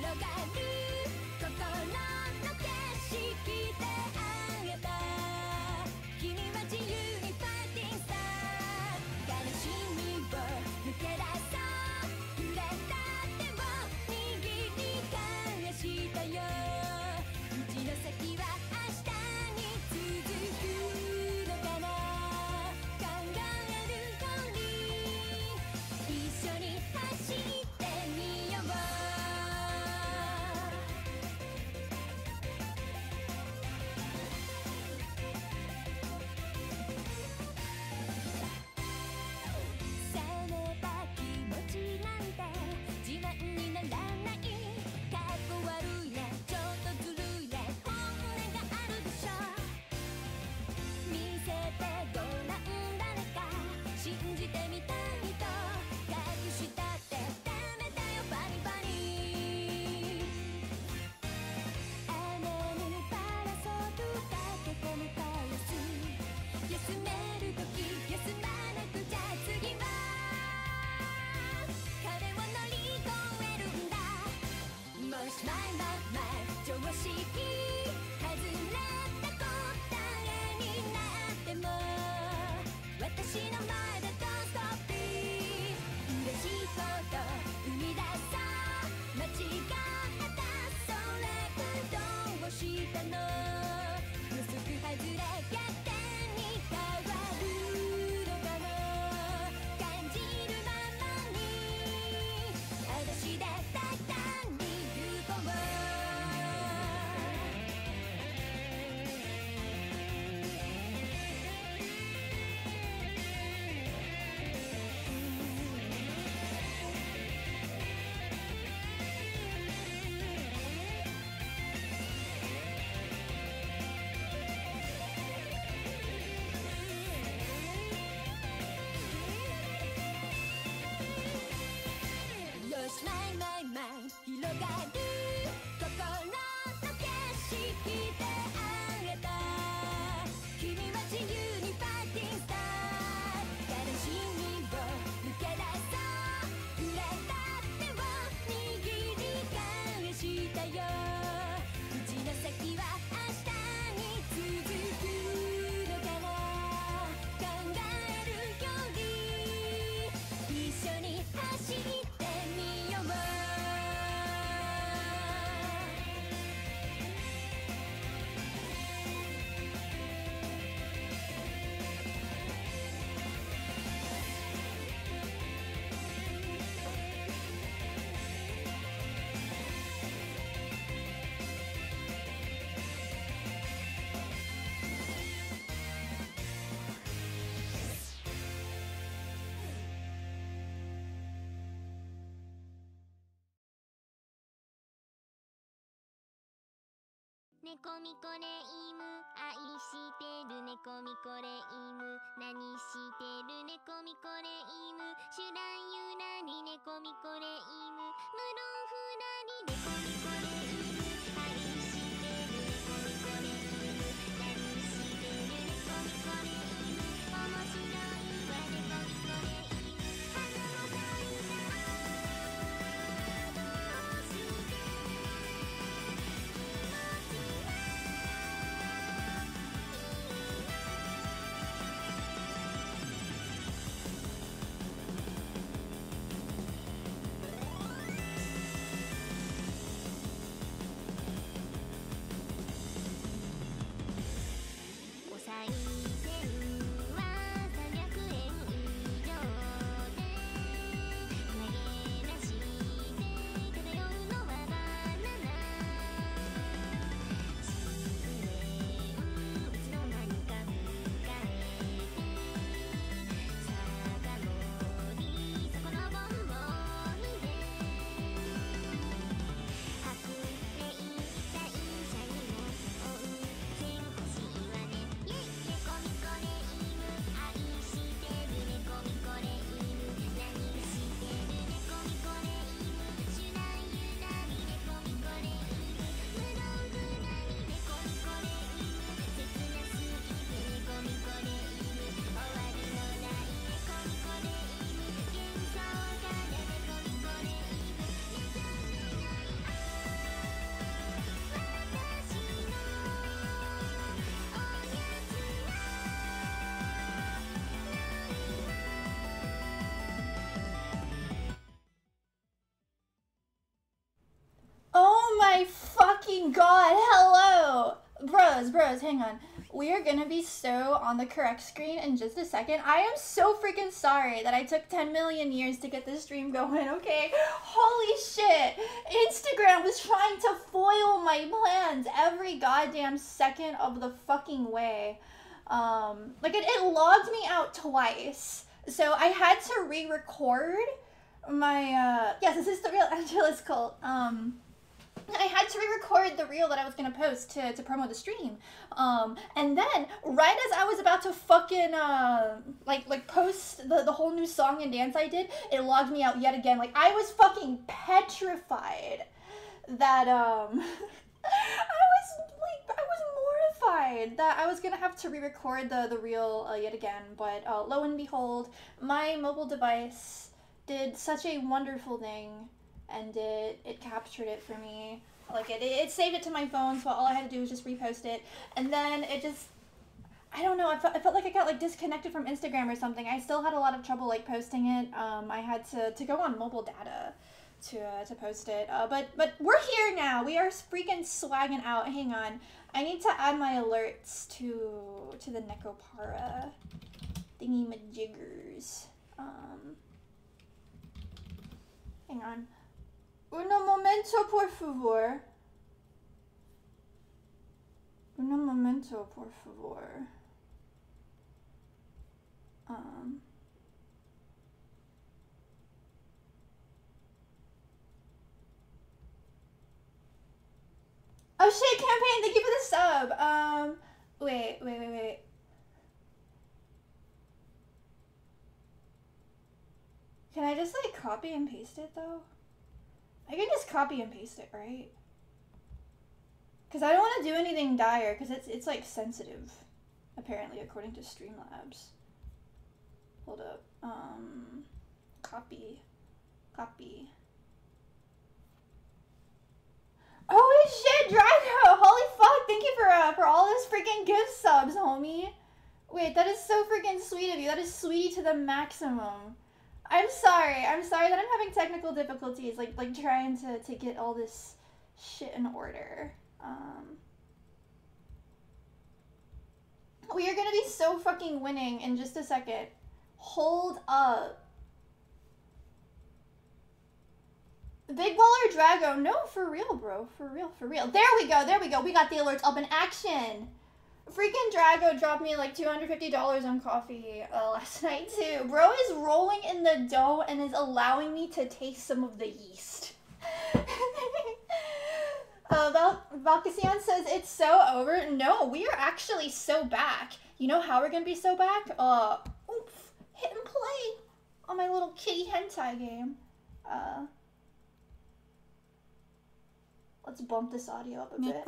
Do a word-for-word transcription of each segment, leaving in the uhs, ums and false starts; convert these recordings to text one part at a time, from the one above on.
猫みこレイム愛してる猫みこレイム何してる猫みこレイムシュラユラに猫みこレイムムロフラに猫みこレイム愛してる猫みこレイム何してる猫みこレイム面白いわ猫みこレイム花も咲いたどうしてお賽銭は fucking god, hello! Bros, bros, hang on. We are gonna be so on the correct screen in just a second. I am so freaking sorry that I took ten million years to get this stream going, okay? Holy shit! Instagram was trying to foil my plans every goddamn second of the fucking way. Um, like, it, it logged me out twice. So I had to re-record my, uh, yes, this is the real Angelus cult. Um, I had to re-record the reel that I was gonna post to, to promo the stream. Um, and then, right as I was about to fucking, uh, like, like post the, the whole new song and dance I did, it logged me out yet again. Like, I was fucking petrified that, um, I was, like, I was mortified that I was gonna have to re-record the, the reel uh, yet again. But, uh, lo and behold, my mobile device did such a wonderful thing. And it, it captured it for me. Like, it, it saved it to my phone, so all I had to do was just repost it. And then it just, I don't know, I felt, I felt like I got, like, disconnected from Instagram or something. I still had a lot of trouble, like, posting it. Um, I had to, to go on mobile data to, uh, to post it. Uh, but, but we're here now. We are freaking swagging out. Hang on. I need to add my alerts to, to the Necopara thingy-majiggers. Um, hang on. Uno momento, por favor. Uno momento, por favor. Um. Oh shit, campaign, thank you for the sub. Um, wait, wait, wait, wait. Can I just, like, copy and paste it, though? I can just copy and paste it, right? Because I don't want to do anything dire, because it's, it's, like, sensitive, apparently, according to Streamlabs. Hold up. Um, copy. Copy. Holy shit, Draco! Holy fuck, thank you for, uh, for all those freaking gift subs, homie. Wait, that is so freaking sweet of you. That is sweet to the maximum. I'm sorry. I'm sorry that I'm having technical difficulties, like like trying to, to get all this shit in order. Um, we are gonna be so fucking winning in just a second. Hold up. Big Baller Drago. No, for real, bro. For real, for real. There we go. There we go. We got the alerts up in action. Freaking Drago dropped me like two hundred fifty dollars on coffee uh, last night too. Bro is rolling in the dough and is allowing me to taste some of the yeast. uh, Val Valkasian says it's so over. No, we are actually so back. You know how we're gonna be so back? Uh, oof, hit and play on my little kitty hentai game. Uh, let's bump this audio up a bit.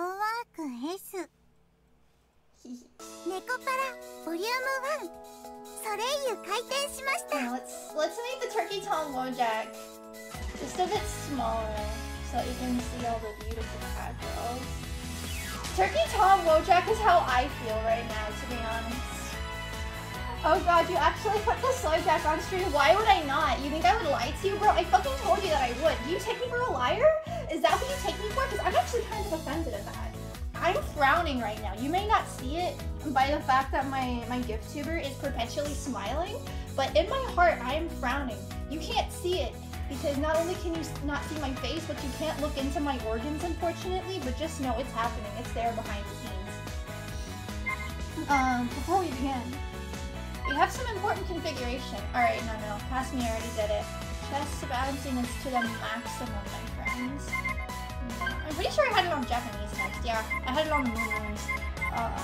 Yeah, let's let's make the Turkey Tom Wojak just a bit smaller so that you can see all the beautiful catgirls. Turkey Tom Wojak is how I feel right now, to be honest. Oh god, you actually put the soy jack on stream? Why would I not? You think I would lie to you, bro? I fucking told you that I would. Do you take me for a liar? Is that what you take me for? Because I'm actually kind of offended at that. I'm frowning right now. You may not see it by the fact that my, my gift tuber is perpetually smiling, but in my heart, I am frowning. You can't see it because not only can you not see my face, but you can't look into my organs, unfortunately, but just know it's happening. It's there behind the scenes. Um, before we begin, we have some important configuration. Alright, no, no, past me, I already did it. Chest balancing is to the maximum, my friends. I'm pretty sure I had it on Japanese text. Yeah, I had it on the moons. Uh,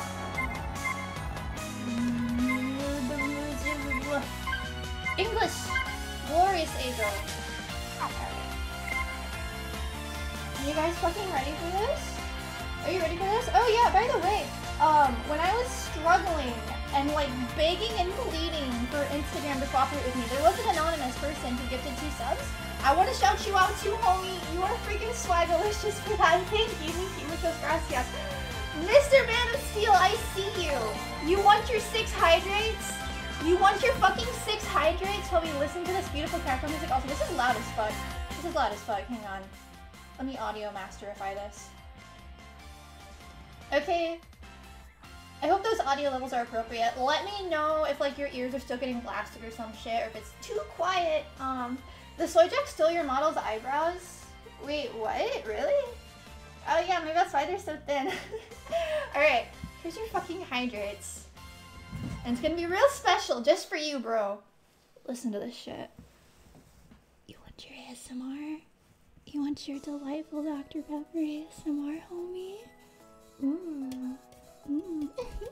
English! Glorious Angel. Alright. Are you guys fucking ready for this? Are you ready for this? Oh yeah, by the way, um, when I was struggling and like begging and pleading for Instagram to cooperate with me, there was an anonymous person who gifted two subs. I want to shout you out too, homie. You are freaking swagalicious for that. Thank you. Thank you. Muchas gracias. Mister Man of Steel, I see you. You want your six hydrates? You want your fucking six hydrates while we listen to this beautiful character music? Also, this is loud as fuck. This is loud as fuck. Hang on. Let me audio masterify this. Okay. I hope those audio levels are appropriate. Let me know if like your ears are still getting blasted or some shit, or if it's too quiet. Um, the soy jack stole your model's eyebrows? Wait, what? Really? Oh yeah, maybe that's why they're so thin. Alright, here's your fucking hydrates. And it's gonna be real special just for you, bro. Listen to this shit. You want your A S M R? You want your delightful Doctor Pepper A S M R, homie? Mmm. Mmm.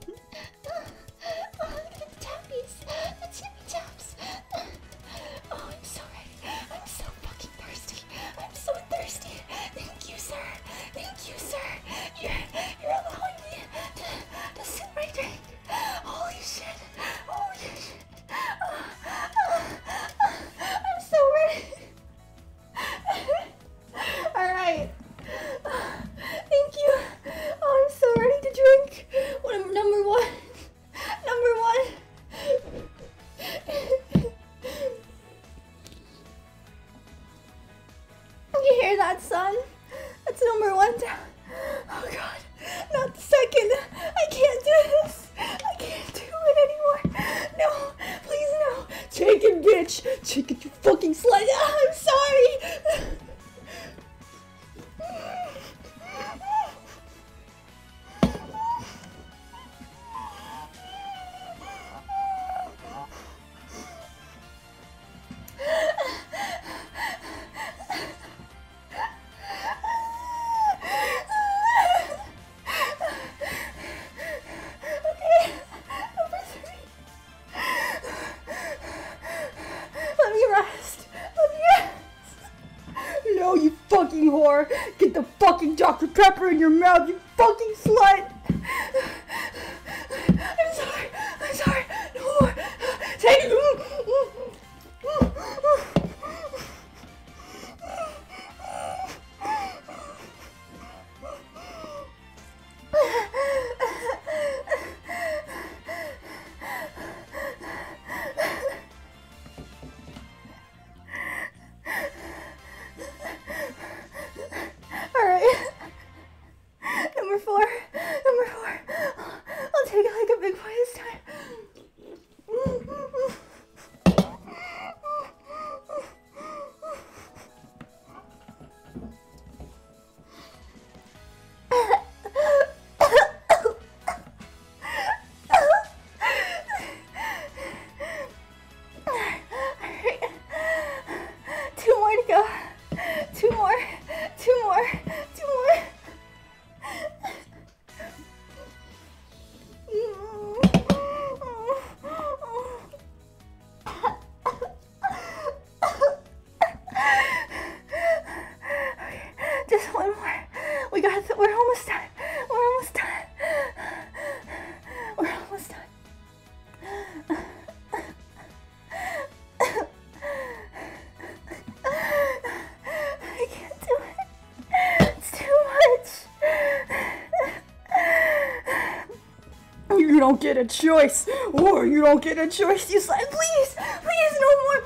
Oh, look at the tappies. The tippy taps. Oh, I'm so ready. I'm so fucking thirsty. I'm so thirsty. Thank you, sir. Thank you, sir. You're, you're allowing me to, to sip my drink. Holy shit. Holy shit. Uh, uh, uh, I'm so ready. Alright. Thank you. Oh, I'm so ready to drink. What am number one? Number one. You hear that, son? That's number one down. Oh god. Not the second. I can't do this. I can't do it anymore. No. Please no. Take it, bitch. Take it, you fucking slut. I'm sorry. Fucking whore! Get the fucking Doctor Pepper in your mouth, you fucking slut! I'm sorry, I'm sorry, no more! Take it! You don't get a choice, or you don't get a choice. You said, please, please, no more.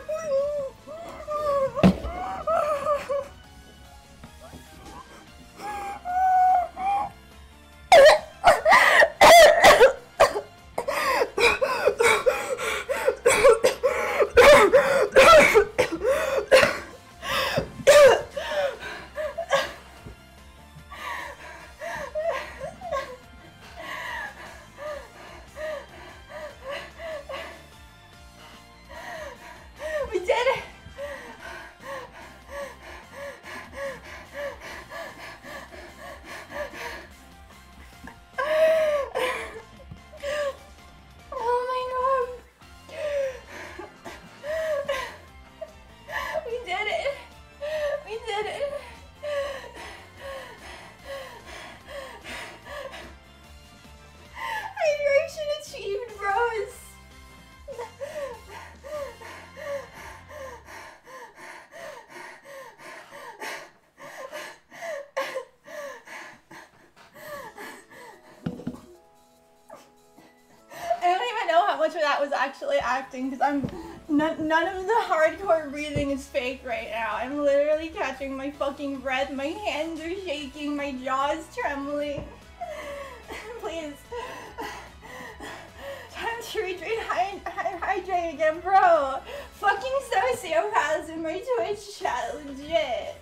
Much of that was actually acting, because I'm none, none of the hardcore breathing is fake right now. I'm literally catching my fucking breath, my hands are shaking, my jaw is trembling. please. Time to redrain, hy hy hydrate again, bro. Fucking sociopaths in my Twitch chat, legit.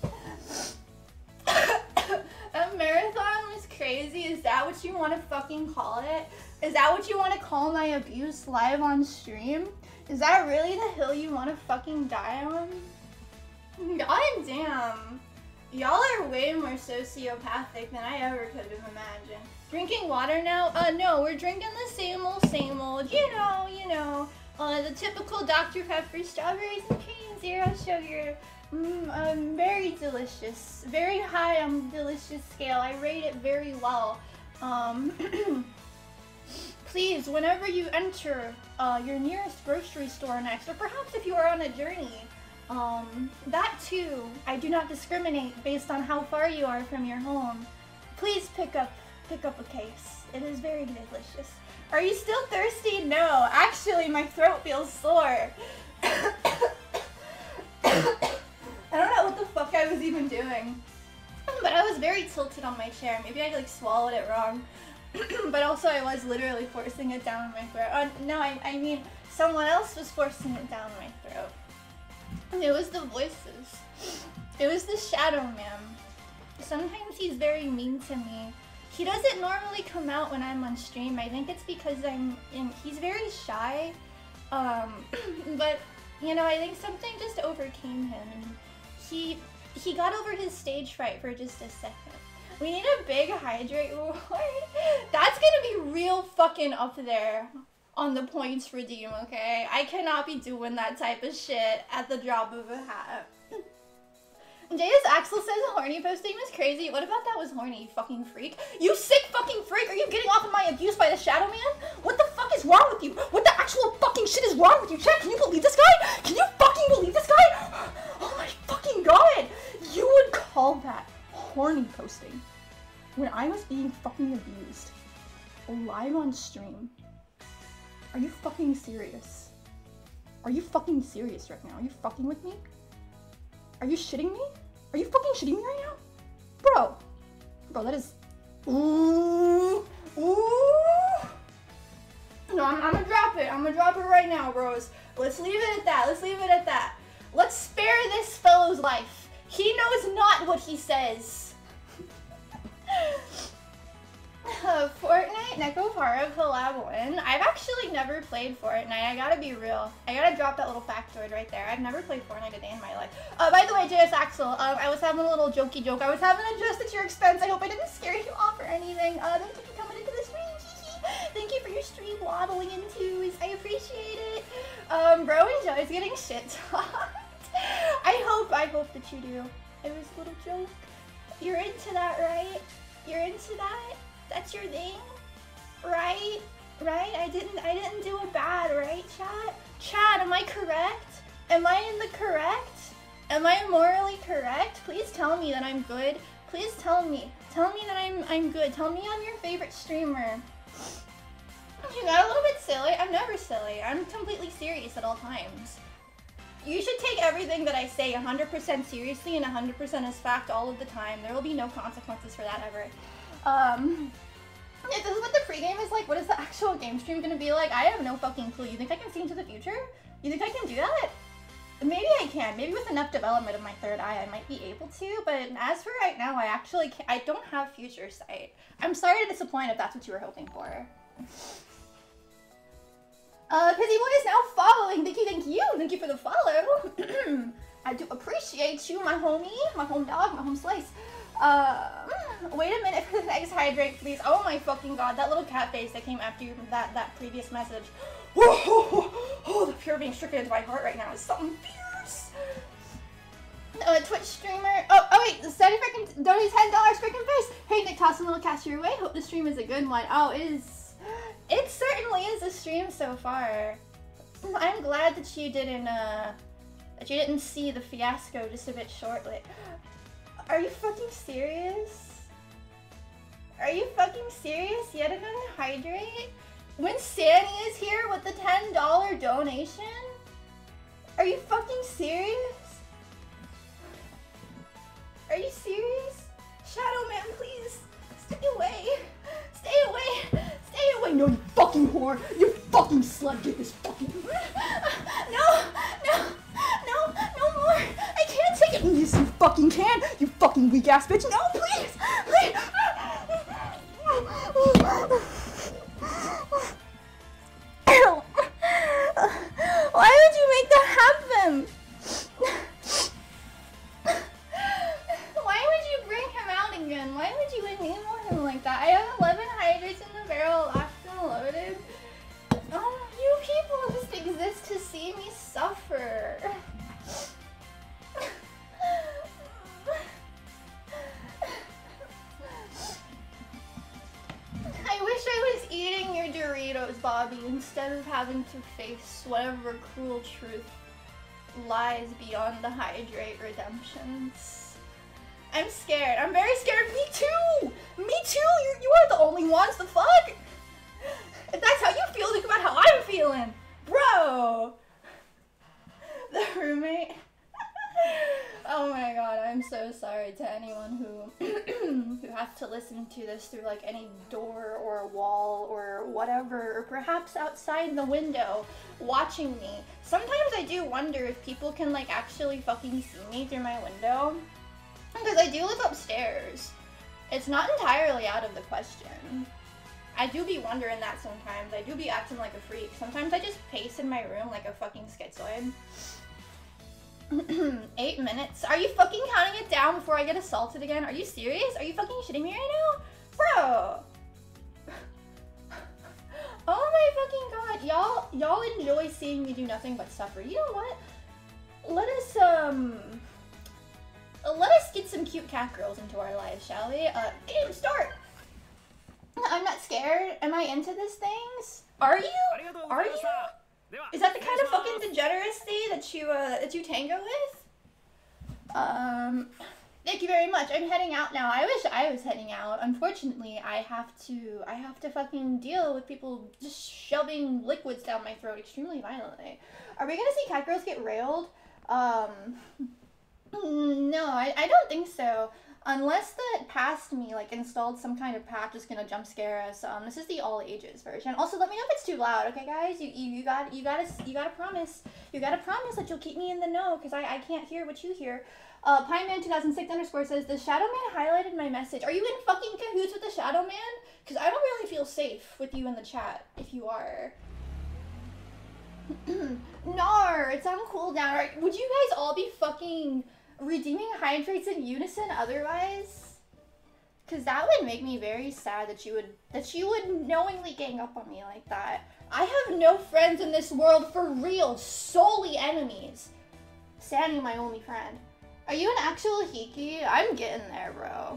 A marathon was crazy. Is that what you want to fucking call it? Is that what you want to call my abuse live on stream? Is that really the hill you want to fucking die on? God damn. Y'all are way more sociopathic than I ever could have imagined. Drinking water now? Uh, no, we're drinking the same old, same old, you know, you know, uh, the typical Doctor Pepper, strawberries and cream, zero sugar. Mmm, um, very delicious. Very high on the delicious scale. I rate it very well. Um, please, whenever you enter uh, your nearest grocery store next, or perhaps if you are on a journey, um, that too, I do not discriminate based on how far you are from your home. Please pick up, pick up a case. It is very delicious. Are you still thirsty? No, actually my throat feels sore. I don't know what the fuck I was even doing, but I was very tilted on my chair. Maybe I like swallowed it wrong, but also I was literally forcing it down my throat. Uh, no, I, I mean someone else was forcing it down my throat. It was the voices. It was the shadow man. Sometimes he's very mean to me. He doesn't normally come out when I'm on stream. I think it's because I'm in, he's very shy. Um, but you know, I think something just overcame him and he he got over his stage fright for just a second. We need a big hydrate reward. That's gonna be real fucking up there on the points redeem, okay? I cannot be doing that type of shit at the drop of a hat. J S Axel says horny posting was crazy. What about that was horny, you fucking freak? You sick fucking freak! Are you getting off of my abuse by the Shadow Man? What the fuck is wrong with you? What the actual fucking shit is wrong with you? Chat, can you believe this guy? Can you fucking believe this guy? Oh my fucking god! You would call that horny posting when I was being fucking abused live on stream? Are you fucking serious? Are you fucking serious right now? Are you fucking with me? Are you shitting me? Are you fucking shitting me right now? Bro. Bro, that is... Ooh. Ooh. No, I'm, I'm gonna drop it. I'm gonna drop it right now, bros. Let's leave it at that. Let's leave it at that. Let's spare this fellow's life. He knows not what he says. Uh, Fortnite Nekopara collab win. I've actually never played Fortnite. I gotta be real. I gotta drop that little factoid right there. I've never played Fortnite a day in my life. Uh, by the way, J S Axel, um, I was having a little jokey joke. I was having a jest at your expense. I hope I didn't scare you off or anything. Uh, thank you for coming into the stream. Thank you for your stream waddling into. I appreciate it. Um, bro enjoys getting shit talked. I hope, I hope that you do. It was a little joke. You're into that, right? You're into that? That's your thing, right? Right? I didn't I didn't do it bad, right, chat? Chat, am I correct? Am I in the correct? Am I morally correct? Please tell me that I'm good. Please tell me. Tell me that I'm I'm good. Tell me I'm your favorite streamer. You got a little bit silly. I'm never silly. I'm completely serious at all times. You should take everything that I say one hundred percent seriously and one hundred percent as fact all of the time. There will be no consequences for that ever. Um, if this is what the pregame is like, what is the actual game stream gonna be like? I have no fucking clue. You think I can see into the future? You think I can do that? Maybe I can. Maybe with enough development of my third eye, I might be able to. But as for right now, I actually can't, I don't have future sight. I'm sorry to disappoint if that's what you were hoping for. Uh, Pizzy Boy is now following. Thank you, thank you. Thank you for the follow. I do appreciate you, my homie, my home dog, my home slice. Uh, wait a minute for the next hydrate, please. Oh my fucking god, that little cat face that came after you from that, that previous message. Oh, oh, the pure being stricken into my heart right now is something fierce. Uh, Twitch streamer. Oh, oh wait, Steady freaking donate ten dollars freaking face. Hey Nick, toss a little cast your way. Hope the stream is a good one. Oh, it is. It certainly is a stream so far. I'm glad that you didn't, uh, that you didn't see the fiasco just a bit shortly. Are you fucking serious? Are you fucking serious? Yet another hydrate? When Sandy is here with the ten dollar donation? Are you fucking serious? Are you serious? Shadow Man, please, stay away. Stay away. more. You fucking slut, get this fucking... No, no, no, no more. I can't take it. Yes, you fucking can. You fucking weak ass bitch. No, please, please. Why would you make that happen? Why would you bring him out again? Why would you enable him like that? I have eleven hydrates in the barrel, locked and loaded. Oh, you people just exist to see me suffer. I wish I was eating your Doritos, Bobby, instead of having to face whatever cruel truth lies beyond the hydrate redemptions. I'm scared. I'm very scared. Me too! Me too! You, you are the only ones. The fuck? If that's how you feel, think about how I'm feeling. Bro! The roommate. Oh my god, I'm so sorry to anyone who who has to listen to this through like any door or a wall or whatever, or perhaps outside the window watching me. Sometimes I do wonder if people can like actually fucking see me through my window, because I do live upstairs. It's not entirely out of the question. I do be wondering that sometimes. I do be acting like a freak. Sometimes I just pace in my room like a fucking schizoid. Eight minutes? Are you fucking counting it down before I get assaulted again? Are you serious? Are you fucking shitting me right now? Bro! Oh my fucking god. Y'all y'all enjoy seeing me do nothing but suffer. You know what? Let us, um... Let us get some cute cat girls into our lives, shall we? Uh, game start! I'm not scared. Am I into these things? Are you? Are you? Is that the kind of fucking degeneracy that you, uh, that you tango with? Um, thank you very much. I'm heading out now. I wish I was heading out. Unfortunately, I have to, I have to fucking deal with people just shoving liquids down my throat extremely violently. Are we gonna see cat girls get railed? Um, no, I, I don't think so. Unless the past me, like, installed some kind of patch that's gonna jump scare us. Um, this is the all ages version. Also, let me know if it's too loud, okay, guys? You, you, you got, you gotta, you gotta promise. You gotta promise that you'll keep me in the know, because I, I can't hear what you hear. Uh, Pineman two thousand six underscore says, the Shadow Man highlighted my message. Are you in fucking cahoots with the Shadow Man? Because I don't really feel safe with you in the chat, if you are. Nar, it's on cooldown. Right? Would you guys all be fucking redeeming hydrates in unison otherwise? Because that would make me very sad that you would that you would knowingly gang up on me like that. I have no friends in this world for real, solely enemies. Sandy, my only friend. Are you an actual Hiki? I'm getting there, bro.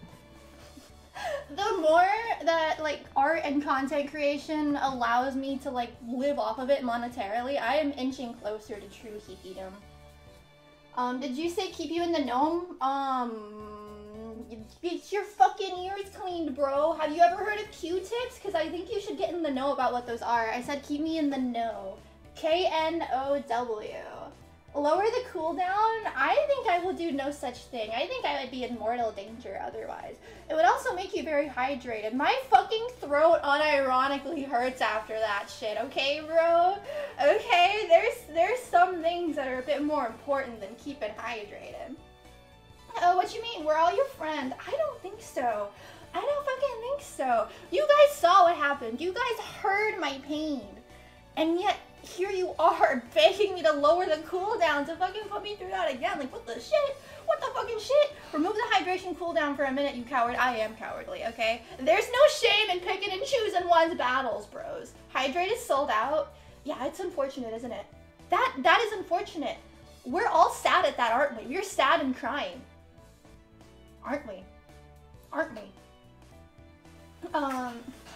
The more that like art and content creation allows me to like live off of it monetarily, I am inching closer to true Hikidom. Um, did you say keep you in the gnome? Um, get your fucking ears cleaned, bro. Have you ever heard of Q-tips? Because I think you should get in the know about what those are. I said keep me in the know. K N O W. Lower the cooldown? I think I will do no such thing. I think I would be in mortal danger otherwise. It would also make you very hydrated. My fucking throat unironically hurts after that shit, okay, bro? Okay, there's there's some things that are a bit more important than keeping hydrated. Oh, what you mean? We're all your friends. I don't think so. I don't fucking think so. You guys saw what happened. You guys heard my pain. And yet, here you are begging me to lower the cooldown to fucking put me through that again. Like, what the shit? What the fucking shit? Remove the hydration cooldown for a minute, you coward. I am cowardly, okay? There's no shame in picking and choosing one's battles, bros. Hydrate is sold out. Yeah, it's unfortunate, isn't it? That That is unfortunate. We're all sad at that, aren't we? We're sad and crying. Aren't we? Aren't we? Um...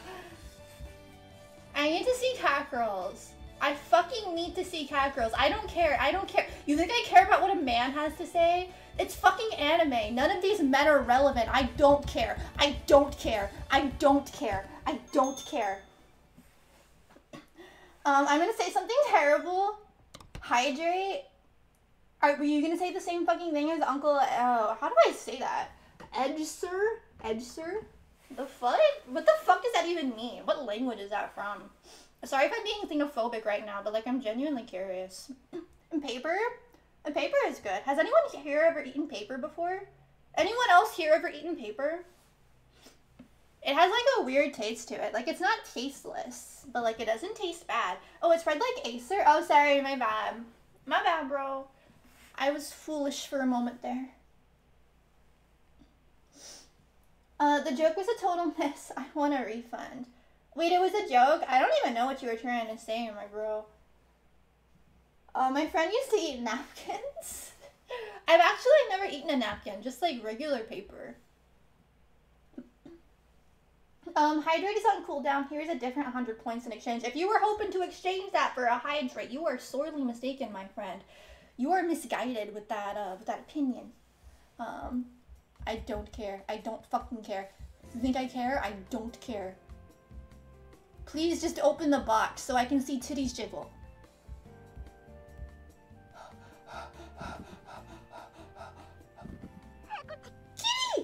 I need to see cat girls. I fucking need to see cat girls. I don't care. I don't care. You think I care about what a man has to say? It's fucking anime. None of these men are relevant. I don't care. I don't care. I don't care. I don't care. Um, I'm gonna say something terrible. Hydrate. Are, were you gonna say the same fucking thing as Uncle? Oh, how do I say that? Edge sir? Edge sir? The fuck? What the fuck does that even mean? What language is that from? Sorry if I'm being xenophobic right now, but like I'm genuinely curious. And paper? And paper is good. Has anyone here ever eaten paper before? Anyone else here ever eaten paper? It has like a weird taste to it. Like it's not tasteless, but like it doesn't taste bad. Oh, it's read like Acer? Oh, sorry, my bad. My bad, bro. I was foolish for a moment there. Uh, the joke was a total miss. I want a refund. Wait, it was a joke? I don't even know what you were trying to say, my bro. Uh, my friend used to eat napkins. I've actually never eaten a napkin, just like regular paper. Um, hydrate is on cooldown. Here's a different one hundred points in exchange. If you were hoping to exchange that for a hydrate, you are sorely mistaken, my friend. You are misguided with that, uh, with that opinion. Um... I don't care. I don't fucking care. You think I care? I don't care. Please just open the box so I can see titties jiggle. Kitty!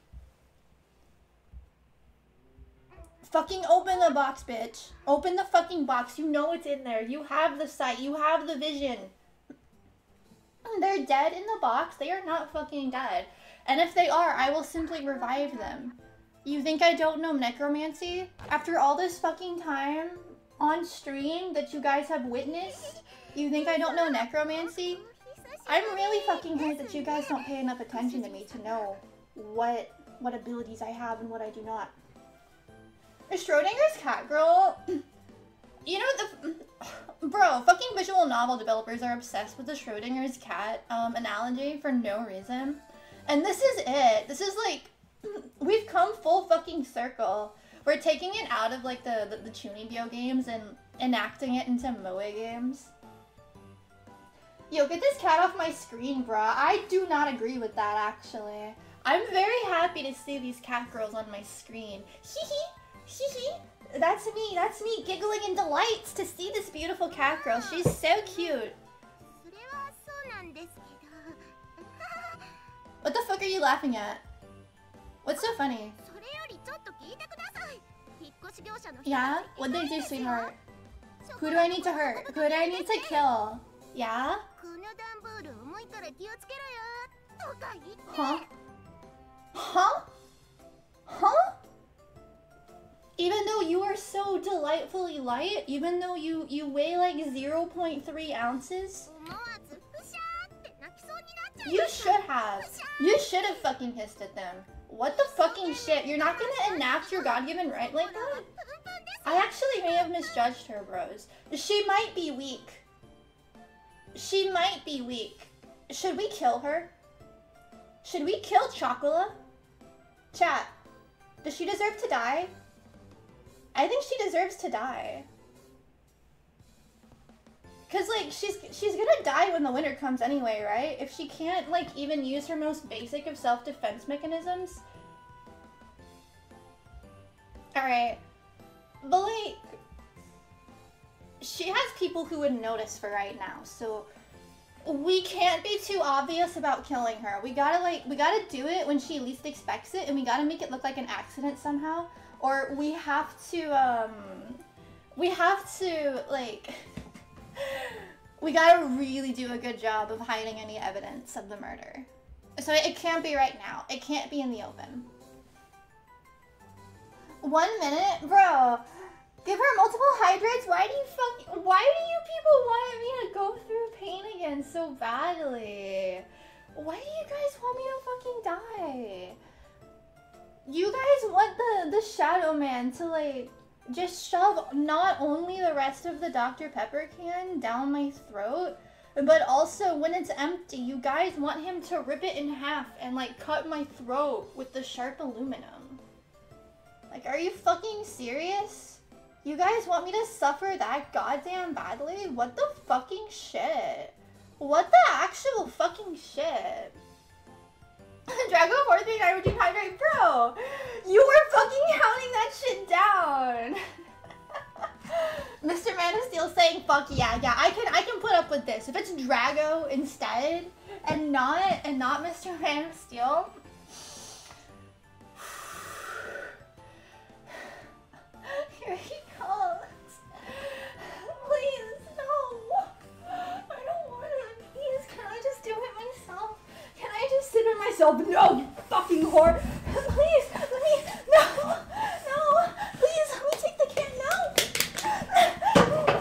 Fucking open the box, bitch. Open the fucking box. You know it's in there. You have the sight. You have the vision. They're dead in the box. They are not fucking dead. And if they are, I will simply revive them. You think I don't know necromancy? After all this fucking time on stream that you guys have witnessed, you think I don't know necromancy? I'm really fucking hurt that you guys don't pay enough attention to me to know what what abilities I have and what I do not. Schrodinger's cat girl. You know the bro, fucking visual novel developers are obsessed with the Schrodinger's cat um, analogy for no reason. And this is it. This is like, we've come full fucking circle. We're taking it out of like the, the, the Chunibyo games and enacting it into Moe games. Yo, get this cat off my screen, bruh. I do not agree with that, actually. I'm very happy to see these cat girls on my screen. Hee hee, hee hee. That's me, that's me giggling in delights to see this beautiful cat girl. She's so cute. What the fuck are you laughing at? What's so funny? Yeah? What'd they do, sweetheart? Who do I need to hurt? Who do I need to kill? Yeah? Huh? Huh? Huh? Even though you are so delightfully light, even though you, you weigh like zero point three ounces? You should have. You should have fucking hissed at them. What the fucking shit? You're not gonna enact your God-given right like that? I actually may have misjudged her, bros. She might be weak. She might be weak. Should we kill her? Should we kill Chocola? Chat, does she deserve to die? I think she deserves to die. Cause like she's she's gonna die when the winter comes anyway, right? If she can't like even use her most basic of self-defense mechanisms. Alright. But like she has people who would notice for right now, so we can't be too obvious about killing her. We gotta like we gotta do it when she least expects it, and we gotta make it look like an accident somehow. Or we have to um we have to like we gotta really do a good job of hiding any evidence of the murder. So it can't be right now. It can't be in the open. One minute? Bro, give her multiple hydrates? Why do you fucking- Why do you people want me to go through pain again so badly? Why do you guys want me to fucking die? You guys want the, the Shadow Man to like just shove not only the rest of the Doctor Pepper can down my throat, but also when it's empty, you guys want him to rip it in half and like cut my throat with the sharp aluminum. Like, are you fucking serious? You guys want me to suffer that goddamn badly? What the fucking shit? What the actual fucking shit? Drago four three nine redeem hydrate, bro! You were fucking counting that shit down! Mister Man of Steel saying fuck yeah, yeah, I can I can put up with this. If it's Drago instead and not and not Mister Man of Steel. no, you fucking whore. Please, let me, no, no, please, let me take the can, no.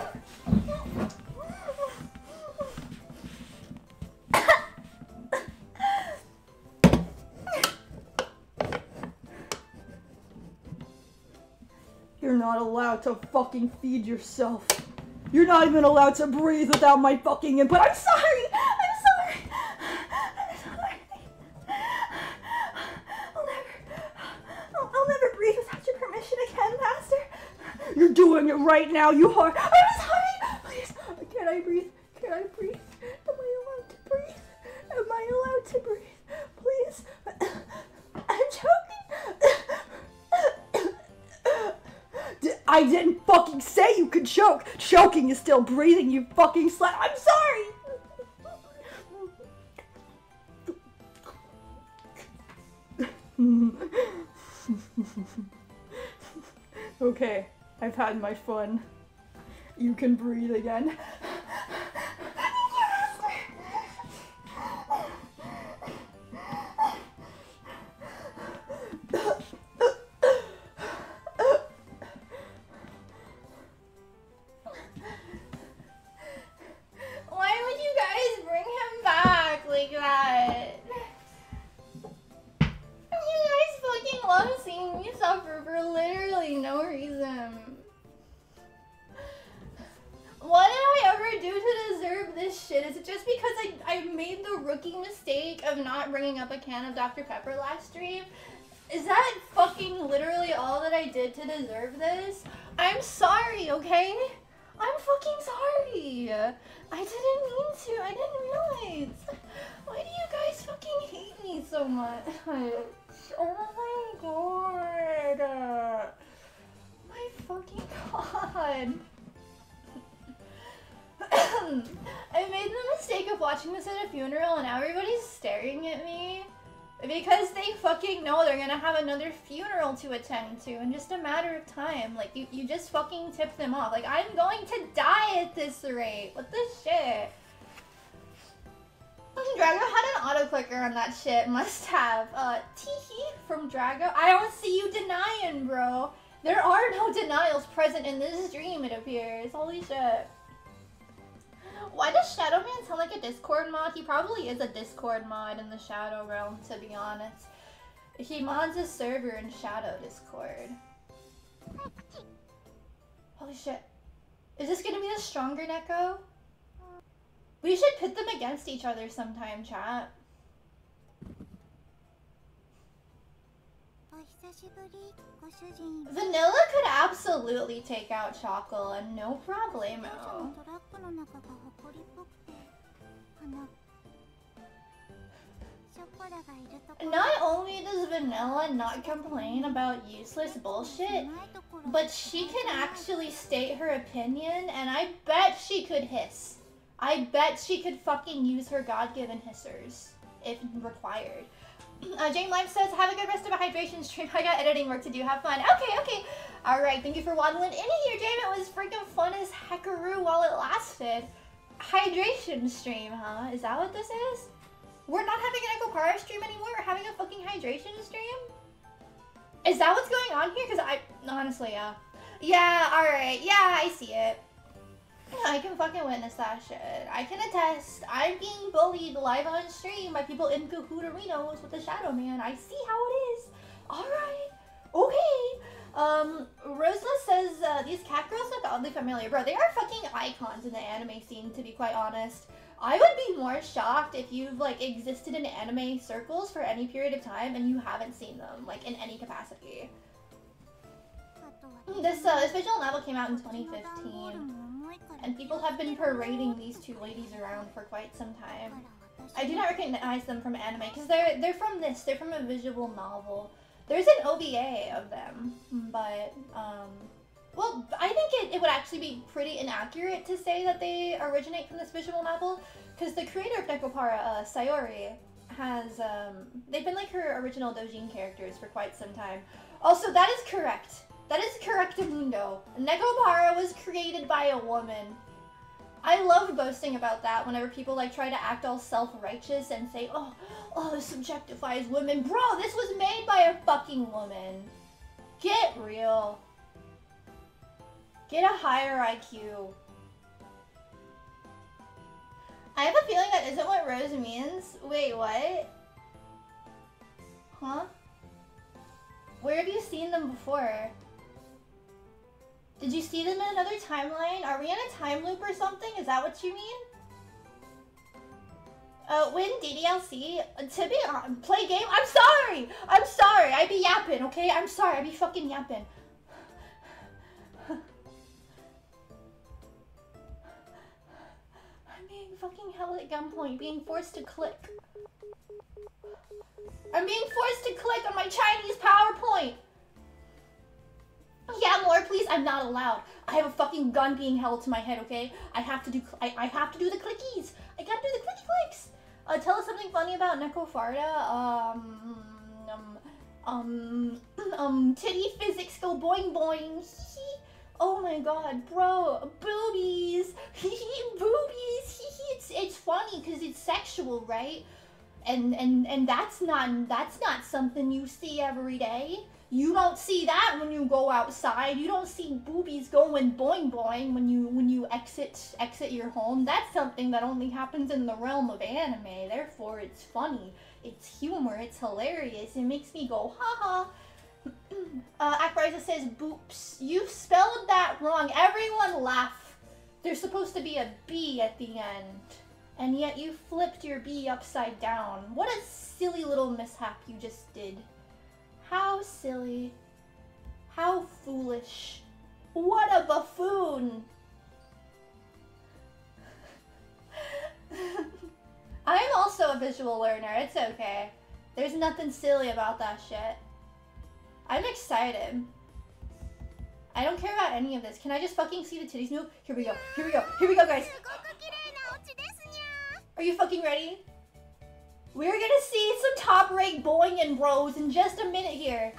You're not allowed to fucking feed yourself. You're not even allowed to breathe without my fucking input. I'm sorry! I'm sorry! I'm sorry. I'll never, I'll, I'll never breathe without your permission again, Master. You're doing it right now, you whore. I'm sorry! Please, can I breathe? Can I breathe? Am I allowed to breathe? Am I allowed to breathe? Please. I'm choking. I didn't fucking say you could choke. Choking is still breathing, you fucking slut. I'm sorry. Okay, I've had my fun. You can breathe again. Why would you guys bring him back like that? You guys fucking love seeing me suffer for literally no reason. What did I ever do to deserve this shit? Is it just because I, I made the rookie mistake of not bringing up a can of Doctor Pepper last stream? Is that fucking literally all that I did to deserve this? I'm sorry, okay? I'm fucking sorry. I didn't mean to. I didn't realize. Why do you guys fucking hate me so much? Oh my god. My fucking god. I made the mistake of watching this at a funeral and now everybody's staring at me because they fucking know they're gonna have another funeral to attend to in just a matter of time. Like, you, you just fucking tip them off. Like, I'm going to die at this rate. What the shit? Drago had an auto clicker on that shit. Must have. Uh, teehee from Drago. I don't see you denying, bro. There are no denials present in this stream, it appears. Holy shit. Why does Shadow Man sound like a Discord mod? He probably is a Discord mod in the Shadow realm, to be honest. He mods a server in Shadow Discord. Holy shit. Is this gonna be the stronger Neko? We should pit them against each other sometime, chat. Vanilla could absolutely take out Chocolate and no problemo. Not only does Vanilla not complain about useless bullshit, but she can actually state her opinion, and I bet she could hiss. I bet she could fucking use her God-given hissers, if required. Uh, Jane Life says, have a good rest of a hydration stream. I got editing work to do. Have fun. Okay, okay. Alright, thank you for waddling in here, Jane. It was freaking fun as heckaroo while it lasted. Hydration stream, huh? Is that what this is? We're not having an Echo Para stream anymore? We're having a fucking hydration stream? Is that what's going on here? Because I... Honestly, yeah. Yeah, alright. Yeah, I see it. I can fucking witness that shit. I can attest. I'm being bullied live on stream by people in Kahutarinos with the Shadow Man. I see how it is. Alright. Okay. Um, Rosla says, uh, these catgirls look oddly familiar. Bro, they are fucking icons in the anime scene, to be quite honest. I would be more shocked if you've, like, existed in anime circles for any period of time and you haven't seen them, like, in any capacity. This, uh, this visual novel came out in twenty fifteen. And people have been parading these two ladies around for quite some time. I do not recognize them from anime because they're they're from this. They're from a visual novel. There's an O V A of them, but um, well, I think it, it would actually be pretty inaccurate to say that they originate from this visual novel because the creator of Nekopara, uh, Sayori, has um, they've been like her original doujin characters for quite some time. Also, that is correct. That is correct, Mundo. Nekopara was created by a woman. I love boasting about that whenever people like try to act all self-righteous and say, oh, oh, this objectifies women. Bro, this was made by a fucking woman. Get real. Get a higher I Q. I have a feeling that isn't what rose means. Wait, what? Huh? Where have you seen them before? Did you see them in another timeline? Are we in a time loop or something? Is that what you mean? Uh, win D D L C? Uh, to be on, play game? I'm sorry! I'm sorry! I be yapping, okay? I'm sorry, I be fucking yapping. I'm being fucking held at gunpoint, being forced to click. I'm being forced to click on my Chinese PowerPoint! Yeah, more please. I'm not allowed. I have a fucking gun being held to my head, okay? I have to do I, I have to do the clickies. I gotta do the clicky clicks. Uh, tell us something funny about Nekofarda. Um, um, um, um, titty physics go boing boing. Oh my god, bro, boobies. Boobies. It's it's funny because it's sexual, right? And and and that's not that's not something you see every day. You don't see that when you go outside. You don't see boobies going boing boing when you when you exit exit your home. That's something that only happens in the realm of anime. Therefore, it's funny. It's humor. It's hilarious. It makes me go ha ha. uh, Akriza says boops. You spelled that wrong. Everyone laugh. There's supposed to be a B at the end, and yet you flipped your B upside down. What a silly little mishap you just did. How silly. How foolish. What a buffoon. I'm also a visual learner. It's okay. There's nothing silly about that shit. I'm excited. I don't care about any of this. Can I just fucking see the titties move? Here we go. Here we go. Here we go, guys. Are you fucking ready? We're gonna see some top rate boing and bros in just a minute here.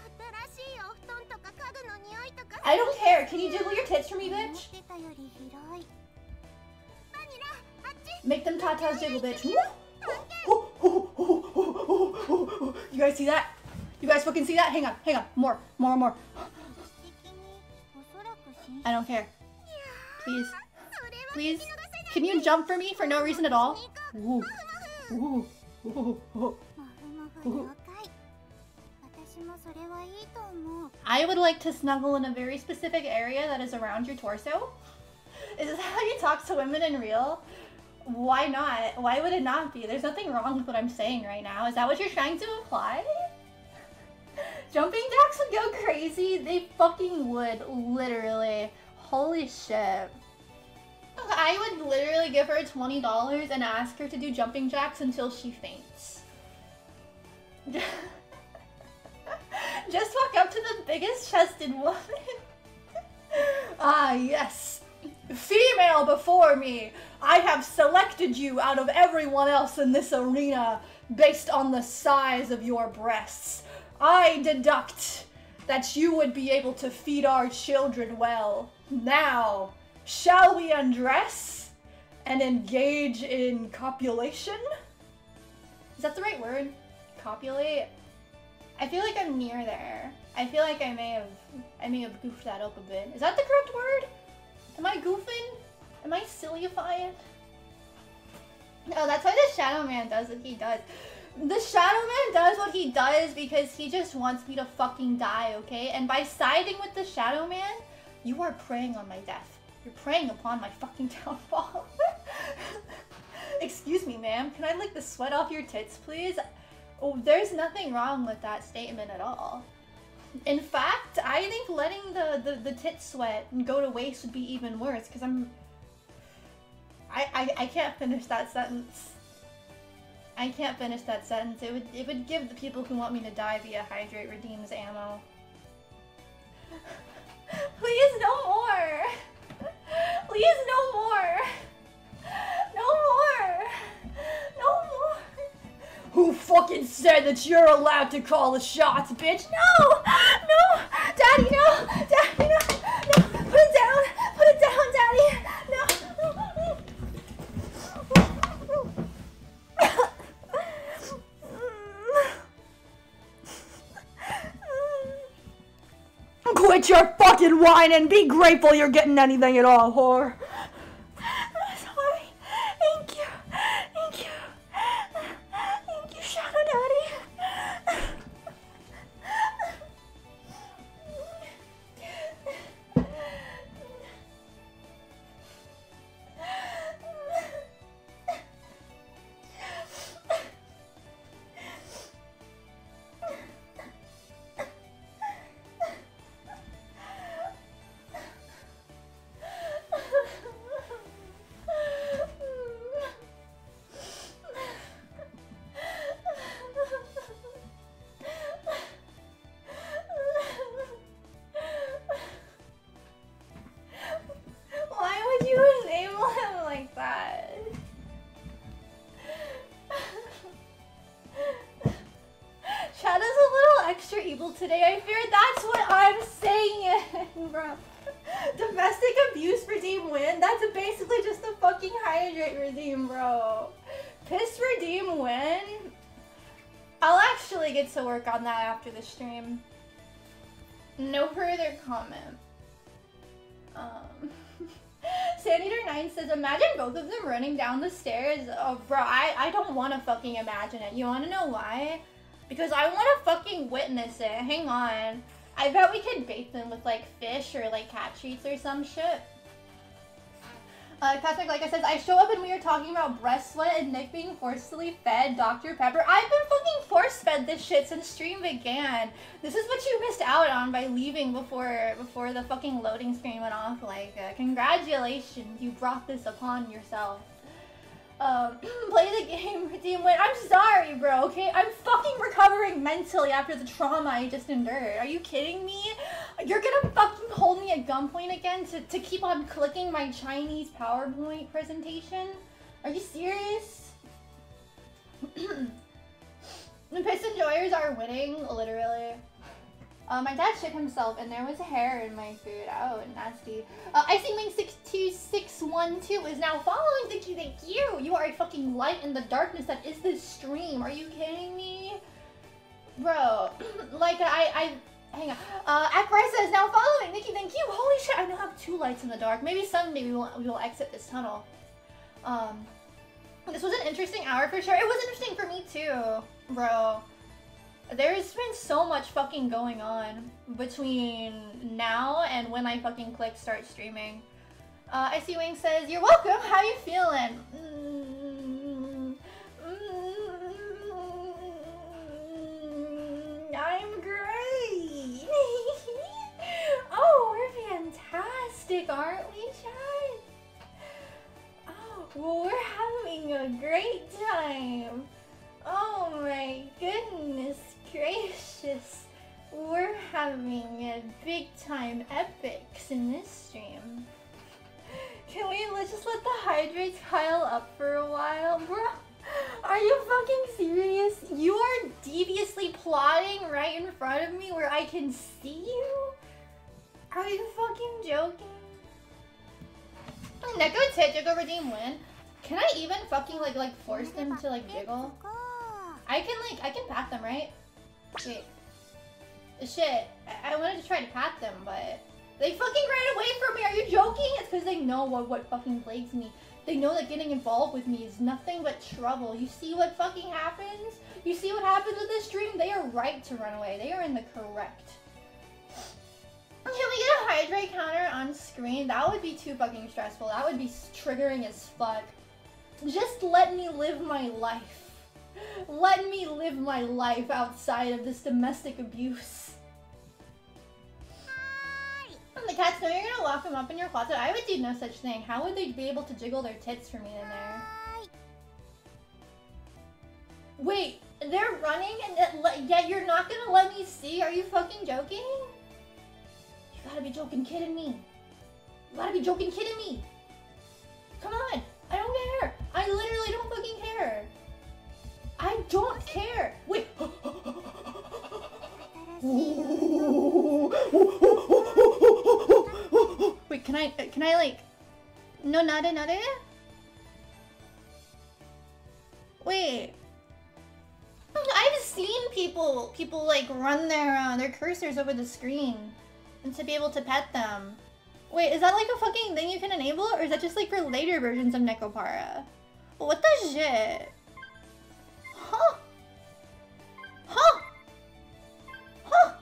I don't care. Can you jiggle your tits for me, bitch? Make them tatas jiggle, bitch. You guys see that? You guys fucking see that? Hang on, hang on. More, more, more. I don't care. Please. Please. Can you jump for me for no reason at all? Ooh. Ooh. Ooh, ooh, ooh. I would like to snuggle in a very specific area that is around your torso. Is this how you talk to women in real? Why not? Why would it not be? There's nothing wrong with what I'm saying right now. Is that what you're trying to imply? Jumping jacks would go crazy. They fucking would, literally. Holy shit. I would literally give her twenty dollars and ask her to do jumping jacks until she faints. Just walk up to the biggest chested woman. Ah, yes. Female before me. I have selected you out of everyone else in this arena based on the size of your breasts. I deduct that you would be able to feed our children well. Now, shall we undress and engage in copulation? Is that the right word? Copulate? I feel like I'm near there. I feel like I may have I may have goofed that up a bit. Is that the correct word? Am I goofing? Am I sillyifying? Oh, that's why the Shadow Man does what he does. The Shadow Man does what he does because he just wants me to fucking die, okay? And by siding with the Shadow Man, you are preying on my death. You're preying upon my fucking downfall. Excuse me, ma'am. Can I lick the sweat off your tits, please? Oh, there's nothing wrong with that statement at all. In fact, I think letting the, the, the tit sweat go to waste would be even worse, because I'm... I, I, I can't finish that sentence. I can't finish that sentence. It would, it would give the people who want me to die via Hydrate Redeems ammo. Please, no more! Please, no more! No more! No more! Who fucking said that you're allowed to call the shots, bitch? No! No! Daddy, no! Daddy, no! No! Put it down! Put it down, Daddy! No! quit your fucking whining. Be grateful you're getting anything at all, whore. I'm sorry. Thank you. Thank you. Thank you, Shadow Daddy. Why would you enable him like that? Shadow's a little extra evil today. I fear that's what I'm saying, bro. Domestic abuse redeem win? That's basically just the fucking hydrate redeem, bro. Piss redeem win? I'll actually get to work on that after the stream. No further comment. Um, Sanditor nine says, imagine both of them running down the stairs. Oh, bro, I, I don't want to fucking imagine it. You want to know why? Because I want to fucking witness it. Hang on. I bet we could bait them with, like, fish or, like, cat treats or some shit. Uh, Patrick, like I said, I show up and we are talking about breast sweat and Nick being forcefully fed Doctor Pepper. I've been fucking force-fed this shit since stream began. This is what you missed out on by leaving before before the fucking loading screen went off. Like, uh, congratulations, you brought this upon yourself. Um, play the game, redeem win. I'm sorry, bro, okay? I'm fucking recovering mentally after the trauma I just endured. Are you kidding me? You're gonna fucking hold me at gunpoint again to, to keep on clicking my Chinese PowerPoint presentation? Are you serious? The piss enjoyers are winning, literally. Uh, my dad shit himself and there was hair in my food. Oh, nasty. Uh, IcyWing six two six one two is now following. Thank you, thank you. You are a fucking light in the darkness that is this stream. Are you kidding me? Bro, like I, I, hang on. Uh, Akbar says now following. Thank you, thank you. Holy shit, I now have two lights in the dark. Maybe someday we will, we will exit this tunnel. Um, this was an interesting hour for sure. It was interesting for me too, bro. There's been so much fucking going on between now and when I fucking click start streaming. Uh, IcyWing says, you're welcome, how you feeling? Mm, mm, I'm great. Oh, we're fantastic, aren't we, Chad? Oh, well, we're having a great time. Oh my goodness gracious. We're having a big time epics in this stream. Can we let's just let the hydrates pile up for a while? Bro, are you fucking serious? You are deviously plotting right in front of me where I can see you? Are you fucking joking? Neko tit, jiggle redeem win. Can I even fucking like like force them to like jiggle? I can like I can pat them, right? Wait. Shit. I, I wanted to try to pat them, but they fucking ran away from me. Are you joking? It's because they know what what fucking plagues me. They know that getting involved with me is nothing but trouble. You see what fucking happens? You see what happens with this stream? They are right to run away. They are in the correct. Can we get a hydrate counter on screen? That would be too fucking stressful. That would be triggering as fuck. Just let me live my life. Let me live my life outside of this domestic abuse. Hi. The cats know you're gonna lock them up in your closet. I would do no such thing. How would they be able to jiggle their tits for me in there? Hi. Wait, they're running and yet you're not gonna let me see? Are you fucking joking? You gotta be joking kidding me. You gotta be joking kidding me. Come on, I don't care. I literally don't fucking care. I don't care. Wait. Wait, can I, can I like, no, nada, nada? Wait. I've seen people, people like run their, uh, their cursors over the screen. and to be able to pet them. Wait, is that like a fucking thing you can enable, or is that just like for later versions of Nekopara? What the shit? Huh? Huh? Huh?